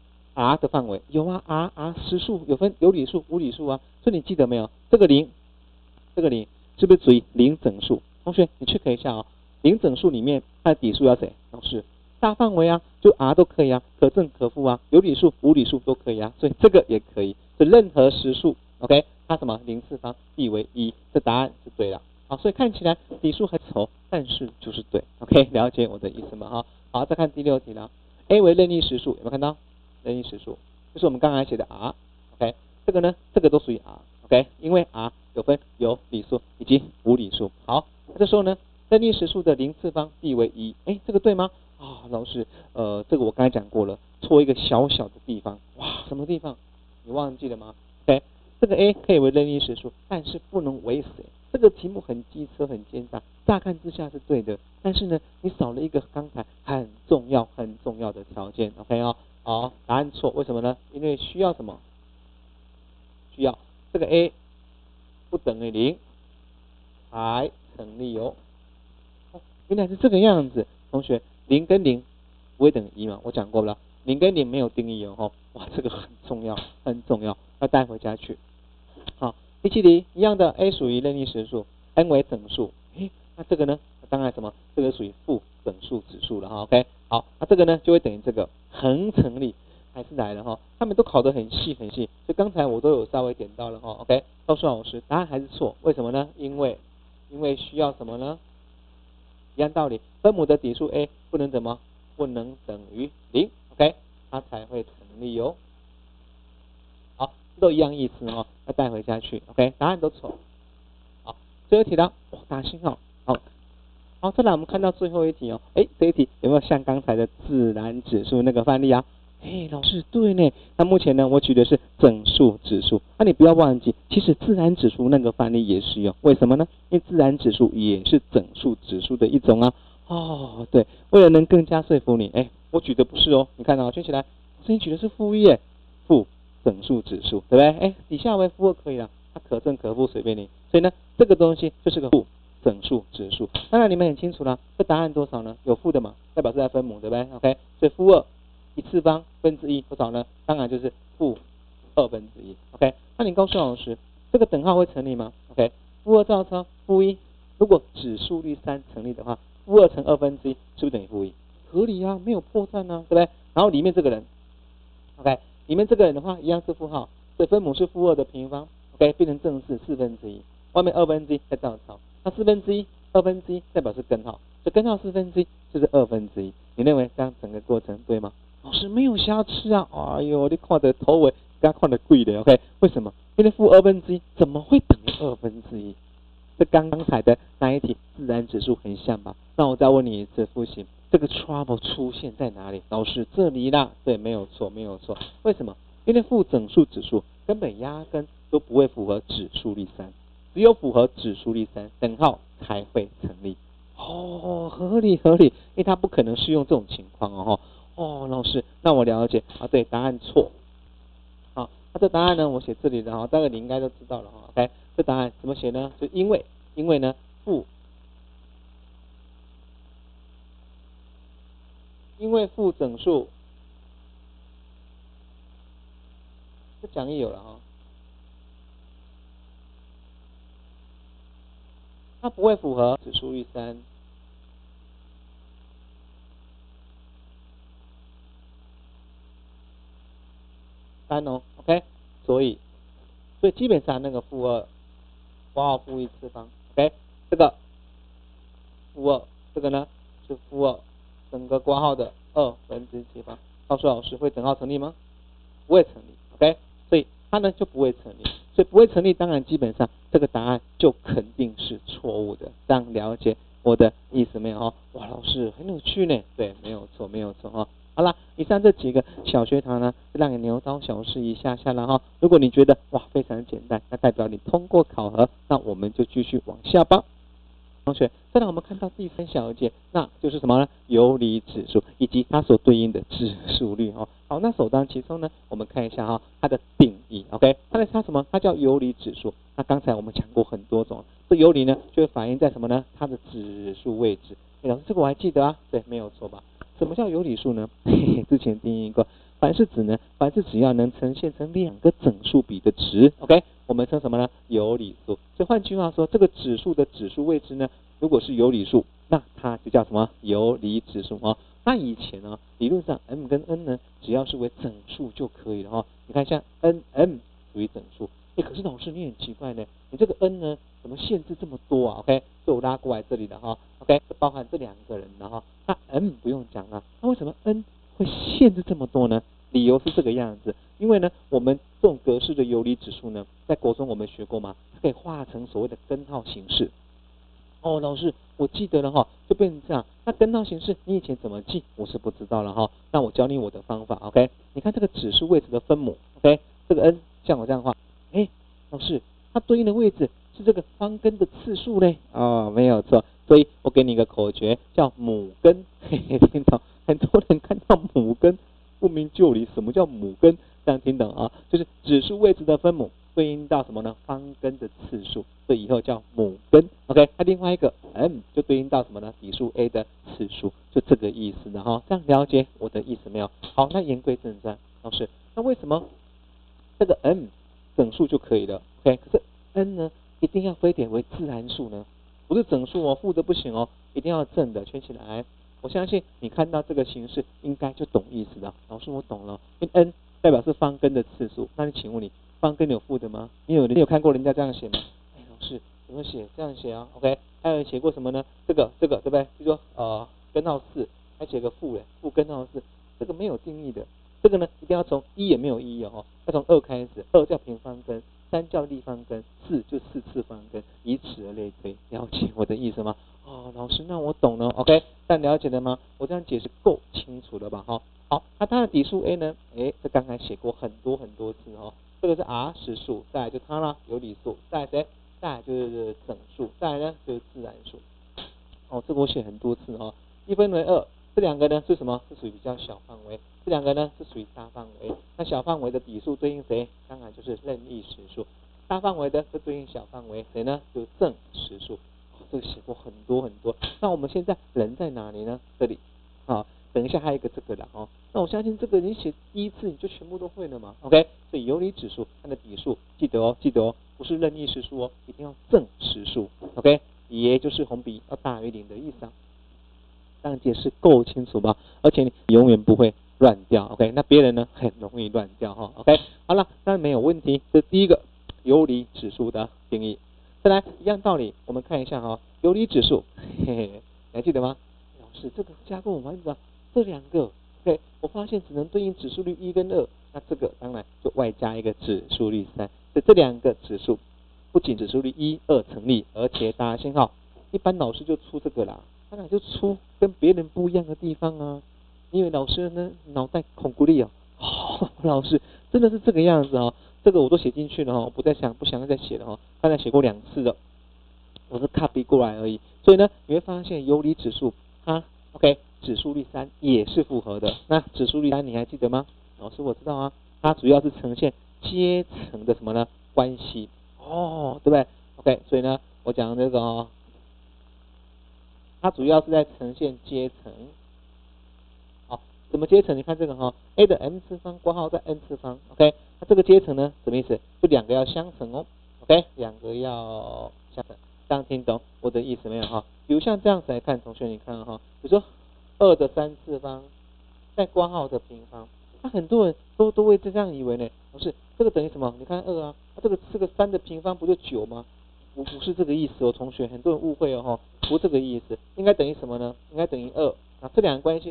R 的范围？有啊 ，R R 实数有分有理数、无理数啊。所以你记得没有？这个零，这个零。是不是属于零整数？同学，你 check 一下哦。零整数里面它的底数要谁？老师，大范围啊，就 R 都可以啊，可正可负啊，有理数、无理数都可以啊，所以这个也可以。所以任何实数 ，OK， 它什么零次方必为一，这答案是对的。好，所以看起来底数很丑，但是就是对。OK， 了解我的意思吗？哈，好，再看第六题了。A 为任意实数，有没有看到？任意实数就是我们刚才写的 R。OK， 这个呢，这个都属于 R。OK， 因为 R 有分有理数以及无理数。好，这时候呢，任意实数的零次方必为一。哎，这个对吗？啊，老师，呃，这个我刚才讲过了，错一个小小的地方。哇，什么地方？你忘记了吗 ？OK， 这个 A 可以为任意实数，但是不能为谁？这个题目很机车，很奸诈，乍看之下是对的，但是呢，你少了一个刚才很重要、很重要的条件。OK 哦，好，答案错，为什么呢？因为需要什么？需要这个 A 不等于零才成立哦。哦，原来是这个样子，同学，零跟零不会等于一嘛？我讲过了，零跟零没有定义哦。哇，这个很重要，很重要，要带回家去。好，第七题一样的 ，A 属于任意实数 ，n 为整数。诶，那这个呢？当然什么？这个属于负整数指数了哈。OK， 好，那这个呢就会等于这个恒成立。还是来了哈，他们都考得很细很细，所以刚才我都有稍微点到了哈。OK， 告诉老师答案还是错，为什么呢？因为因为需要什么呢？一样道理，分母的底数 A 不能怎么不能等于零 ，OK， 它才会成立哦。好，都一样意思哦，要带回家去 ，OK， 答案都错。好，最后一题了，哇，打星号，好，好，再来我们看到最后一题哦，哎，这一题有没有像刚才的自然指数那个范例啊？哎，老师对呢。那目前呢，我举的是整数指数。那、啊、你不要忘记，其实自然指数那个范例也适用。为什么呢？因为自然指数也是整数指数的一种啊。哦，对，为了能更加说服你，哎，我举的不是哦。你看啊，圈起来，我举的是负一耶，负整数指数，对不对？哎，底下为负二可以了，它可正可负随便你。所以呢，这个东西就是个负整数指数。当然你们很清楚了，这答案多少呢？有负的嘛，代表是在分母，对不对 ？OK， 所以负二。一次方分之一多少呢？当然就是负二分之一。OK， 那你告诉老师，这个等号会成立吗 ？OK， 负二照抄负一，如果指数例三成立的话，负二乘二分之一是不是等于负一？合理啊，没有破绽啊，对不对？然后里面这个人 ，OK， 里面这个人的话一样是负号，所以分母是负二的平方 ，OK， 变成正式四分之一，外面二分之一再照抄，那四分之一、二分之一代表是根号，所以根号四分之一就是二分之一。你认为这样整个过程对吗？老师没有瑕疵啊！哎呦，你看的头尾，刚看的贵的 ，OK？ 为什么？因为负二分之一怎么会等于二分之一？这刚刚才的那一题自然指数很像吧？那我再问你一次，复习这个 trouble 出现在哪里？老师这里啦，对，没有错，没有错。为什么？因为负整数指数根本压根都不会符合指数例三，只有符合指数例三，等号才会成立。哦，合理合理，因为它不可能适用这种情况哦。哦，老师，那我了解啊，对，答案错。好，那这答案呢，我写这里的哈，大概你应该都知道了哈。OK， 这答案怎么写呢？就因为，因为呢，负，因为负整数，这讲义有了哈，它不会符合指数例三。三哦 ，OK， 所以，所以基本上那个负二，括号负一次方 ，OK， 这个负二，这个呢是负二，整个括号的二分之七方，告诉老师会等号成立吗？不会成立 ，OK， 所以它呢就不会成立，所以不会成立，当然基本上这个答案就肯定是错误的，这样了解我的意思没有哈？哇，老师很有趣呢，对，没有错，没有错哈。好啦，以上这几个小学堂呢，让你牛刀小试一下下了哈。如果你觉得哇非常简单，那代表你通过考核，那我们就继续往下吧。同学，再来我们看到第三小节，那就是什么呢？游离指数以及它所对应的指数率哈。好，那首当其冲呢，我们看一下哈它的定义 ，OK， 它的它什么？它叫游离指数。那刚才我们讲过很多种，这游离呢就会反映在什么呢？它的指数位置。哎，老师这个我还记得啊，对，没有错吧？什么叫游离数呢？嘿嘿，之前定义过，凡是指呢，凡是只要能呈现成两个整数比的值 ，OK， 我们称什么呢？游离数。所以换句话说，这个指数的指数位置呢，如果是游离数，那它就叫什么？游离指数哦。那以前呢，理论上 m 跟 n 呢，只要是为整数就可以了哈。你看像 n m 属于整数，哎，可是老师你很奇怪呢，你这个 n 呢，怎么限制这么多啊 ？OK， 所以我拉过来这里的哈 ，OK， 包含这两个人的哈。那 m 不用讲了，那为什么 n 会限制这么多呢？理由是这个样子，因为呢，我们这种格式的游离指数呢，在国中我们学过嘛，它可以画成所谓的根号形式。哦，老师，我记得了哈，就变成这样。那根号形式你以前怎么记？我是不知道了哈。那我教你我的方法 ，OK？ 你看这个指数位置的分母 ，OK？ 这个 n 像我这样画，哎，老师，它对应的位置是这个方根的次数嘞？哦，没有错。所以我给你一个口诀，叫母根。嘿嘿，听懂？很多人看到母根不明就里，什么叫母根？这样听懂啊？就是指数位置的分母对应到什么呢？方根的次数，所以以后叫母根。OK， 那另外一个 m 就对应到什么呢？底数 a 的次数，就这个意思的哈。这样了解我的意思没有？好，那言归正传，老师，那为什么这个 m 整数就可以了 ？OK， 可是 n 呢一定要非点为自然数呢？不是整数哦，负的不行哦，一定要正的，圈起来。我相信你看到这个形式，应该就懂意思了。老师，我懂了，因为 n 代表是方根的次数。那你请问你，方根有负的吗？你有你有看过人家这样写吗？哎，老师怎么写？这样写啊 ？OK， 还有人写过什么呢？这个这个对不对？就说呃根号四，还写个负嘞，负根号四，这个没有定义的。这个呢，一定要从一也没有意义哦，要从二开始，二叫平方根，三叫立方根，四就四次方根，以此而类推。了解我的意思吗？哦，老师，那我懂了 ，OK， 但了解了吗？我这样解释够清楚了吧？哈，好，那它的底数 a 呢？哎，这刚才写过很多很多次哦。这个是 r 实数，再来就它啦，有理数，再来谁？再来就是整数，再来呢就是自然数。哦，这个我写很多次哦。一分为二，这两个呢是什么？是属于比较小范围，这两个呢是属于大范围。那小范围的底数对应谁？当然就是任意实数。大范围的是对应小范围，谁呢？就是正实数。这个写过很多很多，那我们现在人在哪里呢？这里，好，等一下还有一个这个啦哦。那我相信这个你写第一次你就全部都会了嘛 ，OK？ 所以游离指数它的底数记得哦，记得哦，不是任意实数哦，一定要正实数 ，OK？ 也就是红笔要大于零的意思啊。这样解释够清楚吧？而且你永远不会乱掉 ，OK？ 那别人呢很容易乱掉哈 ，OK？ 好了，那没有问题，这是第一个游离指数的定义。再来一样道理，我们看一下哈、哦，游离指数，嘿嘿，你还记得吗？老师，这个加工我们知道这两个 ，OK， 我发现只能对应指数率一跟二，那这个当然就外加一个指数率三，所以这两个指数不仅指数率一、二成立，而且打星号，一般老师就出这个啦，当然就出跟别人不一样的地方啊。因为老师呢脑袋孔骨力哦，哦，老师真的是这个样子哦。这个我都写进去了哈，我不再想不想再写了哈，刚才写过两次了，我是 copy 过来而已。所以呢，你会发现游离指数它 OK 指数率三也是符合的。那指数率三你还记得吗？老师我知道啊，它主要是呈现阶层的什么呢？关系哦，对不对 ？OK， 所以呢，我讲这个哦，它主要是在呈现阶层。什么阶层？你看这个哈、哦、，a 的 m 次方括号在 n 次方 ，OK， 那这个阶层呢，什么意思？就两个要相乘哦 ，OK， 两个要相乘，这样听懂我的意思没有哈？比如像这样子来看，同学你看哈、哦，比如说二的三次方再括号的平方，那很多人都都会这样以为呢，不是这个等于什么？你看二啊，那这个这个三的平方不就九吗？不不是这个意思哦，同学，很多人误会哦哈，不是这个意思，应该等于什么呢？应该等于二，那这两个关系呢？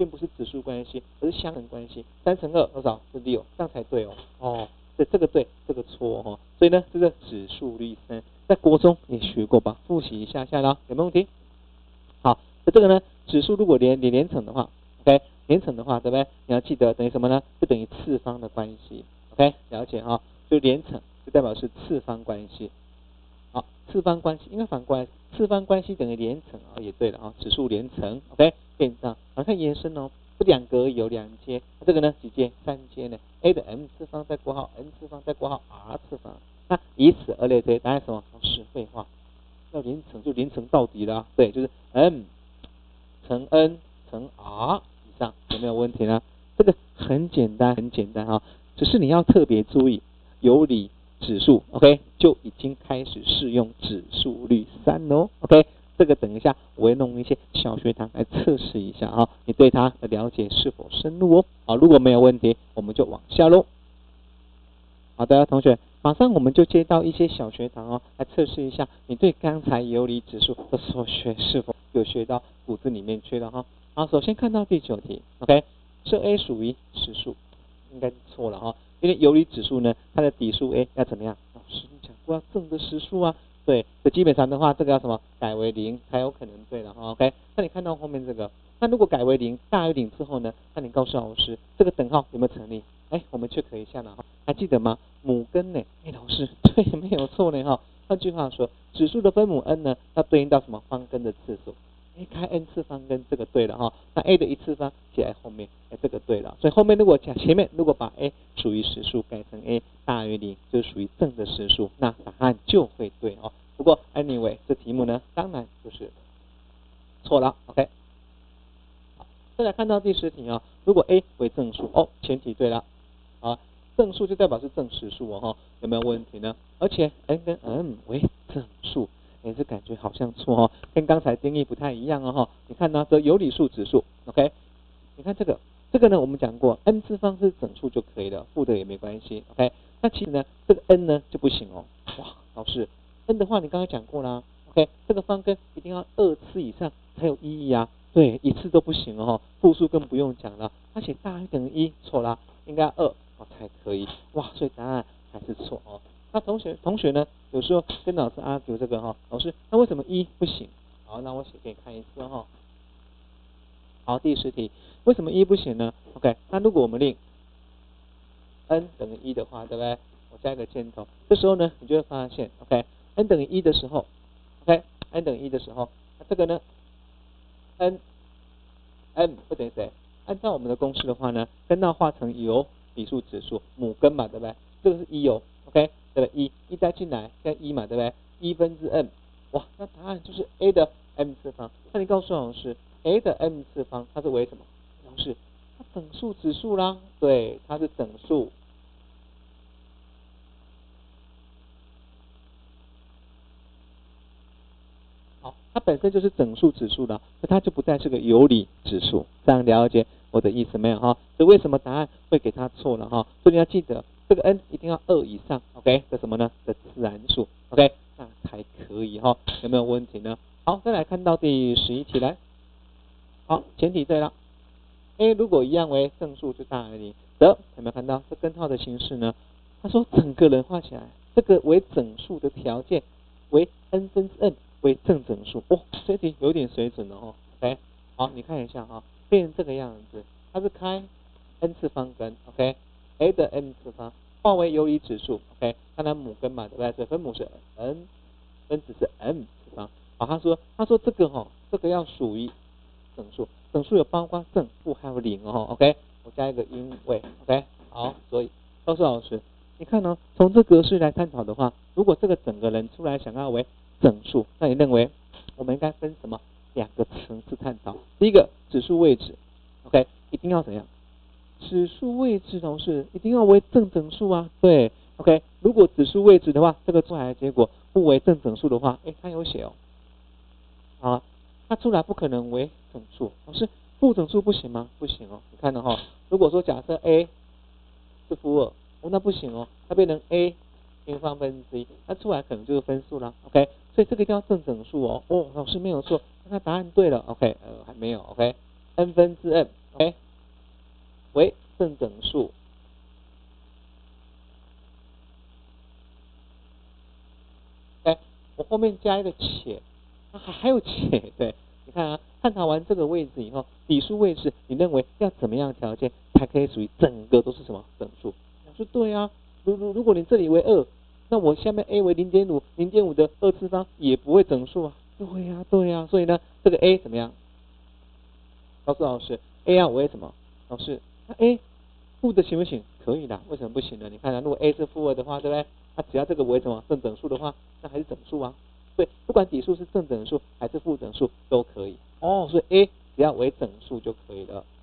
并不是指数关系，而是相乘关系。三乘二多少？是六，这样才对哦。哦，这这个对，这个错哦。所以呢，这个指数律三，在国中也学过吧？复习一下下啦，有没有问题？好，那这个呢，指数如果连连连乘的话 ，OK， 连乘的话，对不对？你要记得等于什么呢？就等于次方的关系 ，OK， 了解哈、哦？就连乘就代表是次方关系。好，次方关系应该反过来，次方关系等于连乘啊、哦，也对了啊、哦，指数连乘 ，OK， 变这样。好，看延伸哦，这两格有两阶，这个呢几阶？三阶呢 ？a 的 m 次方再括号 n 次方再括号 r 次方，那以此而类推，答案什么？老师废话。要连乘就连乘到底啦，对，就是 m 乘 n 乘 r 以上，有没有问题呢？这个很简单，很简单哈，只是你要特别注意，有理指数 ，OK， 就已经开始适用指数律三喽 ，OK， 这个等一下我会弄一些小学堂来测试一下哈，你对它的了解是否深入哦？好，如果没有问题，我们就往下喽。好的，同学，马上我们就接到一些小学堂哦，来测试一下你对刚才有理指数的所学是否有学到骨子里面去了哈。好，首先看到第九题 ，OK， 设 A 属于实数，应该是错了哈，因为有理指数呢，它的底数 A 要怎么样？老师你讲过要正的实数啊，对，这基本上的话，这个要什么？改为零才有可能对了哈 ，OK。那你看到后面这个，那如果改为零大于零之后呢，那你告诉老师这个等号有没有成立？哎，我们check一下了哈，还记得吗？母根呢？哎，老师，对，没有错呢哈。换句话说，指数的分母 n 呢，要对应到什么方根的次数？哎，开 n 次方根，这个对了哈。那 a 的一次方写在后面，哎，这个对了。所以后面如果讲前面如果把 a 属于实数改成 a 大于零，就属于正的实数，那答案就会对哦。不过 anyway， 这题目呢，当然就是错了 ，OK。好，再来看到第十题啊、哦，如果 a 为正数，哦，前提对了。啊，正数就代表是正实数哦，哈，有没有问题呢？而且 n 跟 m 为正数，哎，这感觉好像错哦，跟刚才定义不太一样哦，哈。你看呢，这有理数指数 ，OK？ 你看这个，这个呢，我们讲过 ，n 次方是整数就可以了，负的也没关系 ，OK？ 那其实呢，这个 n 呢就不行哦，哇，老师 ，n 的话你刚才讲过啦 ，OK？ 这个方根一定要二次以上才有意义啊，对，一次都不行哦，复数更不用讲了，它写大于等于一，错啦，应该二。才可以哇，所以答案还是错哦。那同学同学呢，有时候跟老师 argue 这个哈、哦，老师那为什么一不行？好，那我写给你看一次哈、哦。好，第十题，为什么一不行呢 ？OK， 那如果我们令 n 等于一的话，对不对？我加一个箭头，这时候呢，你就会发现 ，OK，n 等于一的时候 ，OK，n 等于一的时候，那这个呢 ，n n 会等于谁？按照我们的公式的话呢，根号化成有理数指数母根嘛，对不对？这个是一哦 ，OK， 对不对？一一加进来，加一嘛，对不对？一分之 m， 哇，那答案就是 a 的 m 次方。那你告诉老师 ，a 的 m 次方它是为什么？老师，它等数指数啦，对，它是整数。好，它本身就是整数指数的，那它就不再是个有理指数。这样了解我的意思没有哈？所以为什么答案会给它错了哈？所以你要记得，这个 n 一定要二以上 ，OK 的什么呢？的自然数 ，OK， 那才可以哈？有没有问题呢？好，再来看到第十一题来。好，前提对了 ，a 如果一样为正数就大于零，得有没有看到这根号的形式呢？他说整个人画起来，这个为整数的条件为 n 分之 n 为正整数，哦，这题有点水准了哦 ，OK， 好，你看一下哈，变成这个样子，它是开 n 次方根 ，OK，a 的 m 次方化为有理指数 ，OK， 看它母根嘛，对不对？所以分母是 n， 分子是 m 次方，好，他说他说这个哈、哦，这个要属于整数，整数有包括正负还有零哦 ，OK， 我加一个因位 ，OK， 好，所以告诉老师，你看呢、哦，从这格式来探讨的话，如果这个整个人出来想要为整数，那你认为我们应该分什么两个层次探讨？第一个指数位置 ，OK， 一定要怎样？指数位置老师一定要为正整数啊，对 ，OK， 如果指数位置的话，这个出来的结果不为正整数的话，哎，它有写哦，啊，它出来不可能为整数，老师负整数不行吗？不行哦，你看的哈、哦，如果说假设 a 是负二，哦，那不行哦，它变成 a 平方分之一，那出来可能就是分数啦 ，OK， 所以这个叫正整数哦，哦，老师没有错，那答案对了 ，OK， 呃，还没有 ，OK，n 分之 m ，OK， 为正整数。OK， 我后面加一个且，啊、还有且，对，你看啊，探讨完这个位置以后，底数位置，你认为要怎么样条件才可以属于整个都是什么整数？我说对啊，如如如果你这里为二，那我下面 a 为零点五，零点五的二次方也不会整数啊。对呀、啊，对呀、啊，所以呢，这个 a 怎么样？告诉老师 ，a 要为什么？老师，那 a 负的行不行？可以的，为什么不行呢？你看啊，如果 a 是负二的话，对不对？那只要这个为什么正整数的话，那还是整数啊。对，不管底数是正整数还是负整数都可以。哦，所以 a 只要为整数就可以了。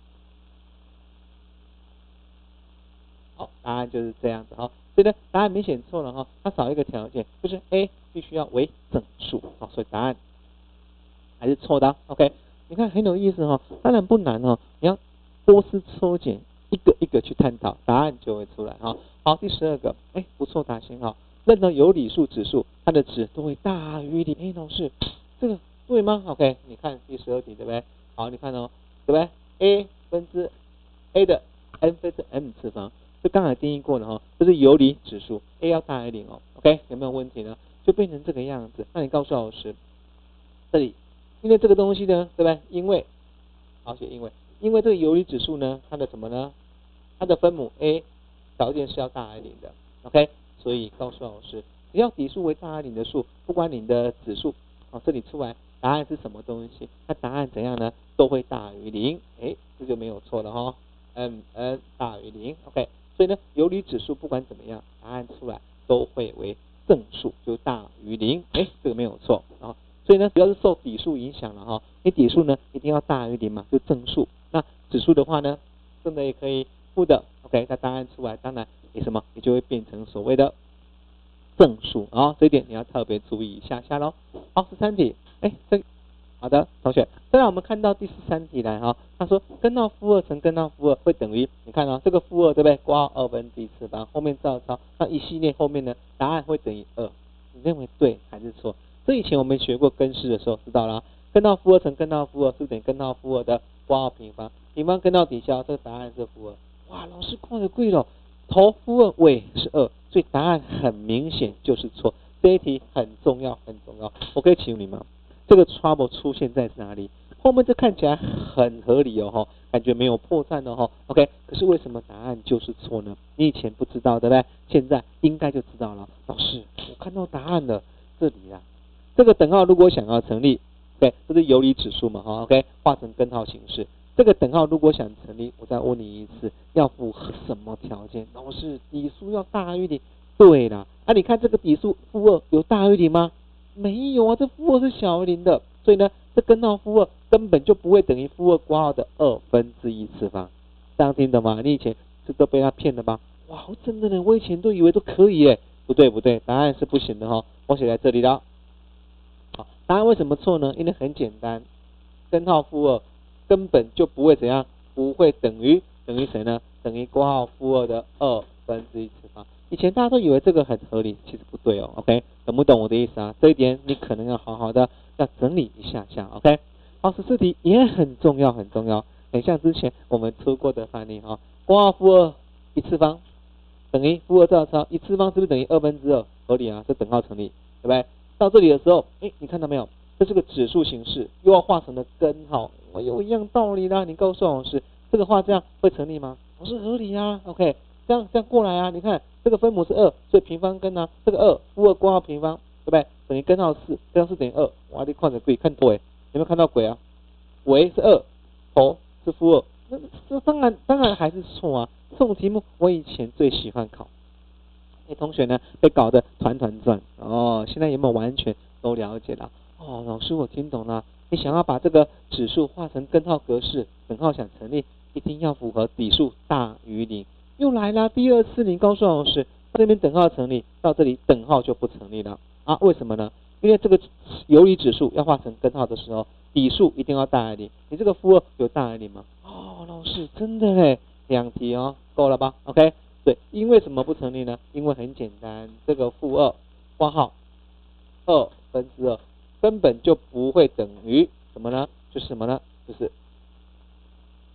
好，答案就是这样子哈。所以呢，答案明显错了哈，它少一个条件，就是 a 必须要为整数。好，所以答案还是错的。OK， 你看很有意思哈，当然不难哦，你要多思抽检，一个一个去探讨，答案就会出来哈。好，第十二个，哎，不错，答先哈。任何有理数指数，它的值都会大于零。哎，老师，这个对吗 ？OK， 你看第十二题对不对？好，你看哦，对不对 ？a 分之 a 的 n 分之 m 次方。就刚才定义过了哈，这是有理指数 a 要大于零哦 ，OK 有没有问题呢？就变成这个样子。那你告诉老师，这里因为这个东西呢，对不对？因为好写因为因为这个有理指数呢，它的什么呢？它的分母 a 条件是要大于零的 ，OK， 所以告诉老师，只要底数为大于零的数，不管你的指数哦，这里出来答案是什么东西，那答案怎样呢？都会大于零，哎，这就没有错了哈、哦、，m n 大于零 ，OK。所以呢，有理指数不管怎么样，答案出来都会为正数，就大于零。哎，这个没有错啊。所以呢，只要是受底数影响了哈，你底数呢一定要大于零嘛，就正数。那指数的话呢，正的也可以，负的 ，OK， 那答案出来，当然也什么，也就会变成所谓的正数啊。这一点你要特别注意一下下喽。好，十三题，哎，这。好的，同学，再来我们看到第十三题来哈，他说根号负二乘根号负二会等于，你看啊，这个负二对不对？括号二分之一次方，后面照抄，那一系列后面呢，答案会等于二，你认为对还是错？这以前我们学过根式的时候知道啦，根号负二乘根号负二是不是等于根号负二的括号平方，平方根到底下，这个答案是负二。哇，老师看得贵了，头负二尾是二，所以答案很明显就是错。这一题很重要很重要，我可以请你吗？这个 trouble 出现在哪里？后面这看起来很合理哦，哈，感觉没有破绽哦，哈 ，OK。可是为什么答案就是错呢？你以前不知道，对不对？现在应该就知道了。老师，我看到答案了，这里啦。这个等号如果想要成立，对，这是有理指数嘛，哈 ，OK， 画成根号形式。这个等号如果想成立，我再问你一次，要符合什么条件？老师，底数要大于零。对啦，啊，你看这个底数负二有大于零吗？没有啊，这负二是小于零的，所以呢，这根号负二根本就不会等于负二括号的二分之一次方，这样听懂吗？你以前是都被他骗了吧？哇，真的呢，我以前都以为都可以耶，不对不对，答案是不行的哈、哦，我写在这里了。好，答案为什么错呢？因为很简单，根号负二根本就不会怎样，不会等于等于谁呢？等于括号负二的二分之一次方。以前大家都以为这个很合理，其实不对哦 ，OK， 懂不懂我的意思啊？这一点你可能要好好的要整理一下下 ，OK。好，十四题也很重要很重要，很像之前我们出过的范例哈，括号负二一次方等于负二照抄，一次方是不是等于二分之二？合理啊，这等号成立，对不对？到这里的时候，哎，你看到没有？这是个指数形式，又要画成了根号，我有一样道理啦。你告诉老师，这个画这样会成立吗？我是合理啊 ，OK。这样这样过来啊，你看这个分母是二，所以平方根啊，这个二负二括号平方，对不对？等于根号四，根号四等于二，哇，你看着鬼看鬼，有没有看到鬼啊？尾是二，头是负二，那这当然当然还是错啊。这种题目我以前最喜欢考，那同学呢被搞得团团转哦。现在有没有完全都了解了？哦，老师我听懂了。你想要把这个指数画成根号格式，等号想成立，一定要符合底数大于零。又来了，第二次你告诉老师，这边等号成立，到这里等号就不成立了啊？为什么呢？因为这个有理指数要画成根号的时候，底数一定要大于零。你这个负二有大于零吗？哦，老师真的嘞，两题哦，够了吧 ？OK， 对，因为什么不成立呢？因为很简单，这个负二括号二分之二根本就不会等于什么呢？就是什么呢？就是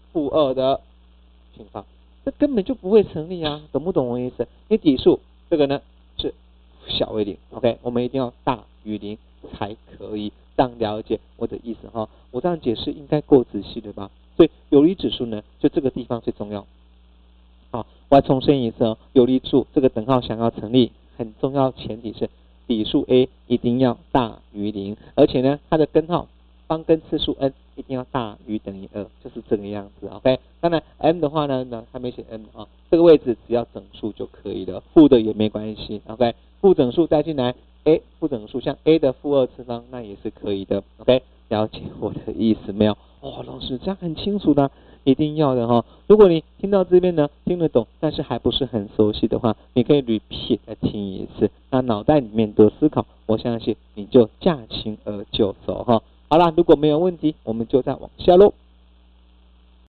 负二的平方，这根本就不会成立啊，懂不懂我意思？因为底数这个呢是小于零 ，OK， 我们一定要大于零才可以，这样了解我的意思哈。我这样解释应该够仔细的吧？所以有离指数呢，就这个地方最重要。好，我要重申一次哦，有离数这个等号想要成立，很重要前提是底数 a 一定要大于零，而且呢，它的根号方根次数 n 一定要大于等于二，就是这个样子 ，OK。当然 m 的话呢，呢还没写 m 啊，这个位置只要整数就可以了，负的也没关系 ，OK。负整数带进来 a 负整数，像 a 的负二次方那也是可以的 ，OK。了解我的意思没有？哦，老师这样很清楚的。一定要的哈！如果你听到这边呢听得懂，但是还不是很熟悉的话，你可以 repeat 再听一次，那脑袋里面多思考，我相信你就驾轻而就熟哈。好啦，如果没有问题，我们就再往下喽。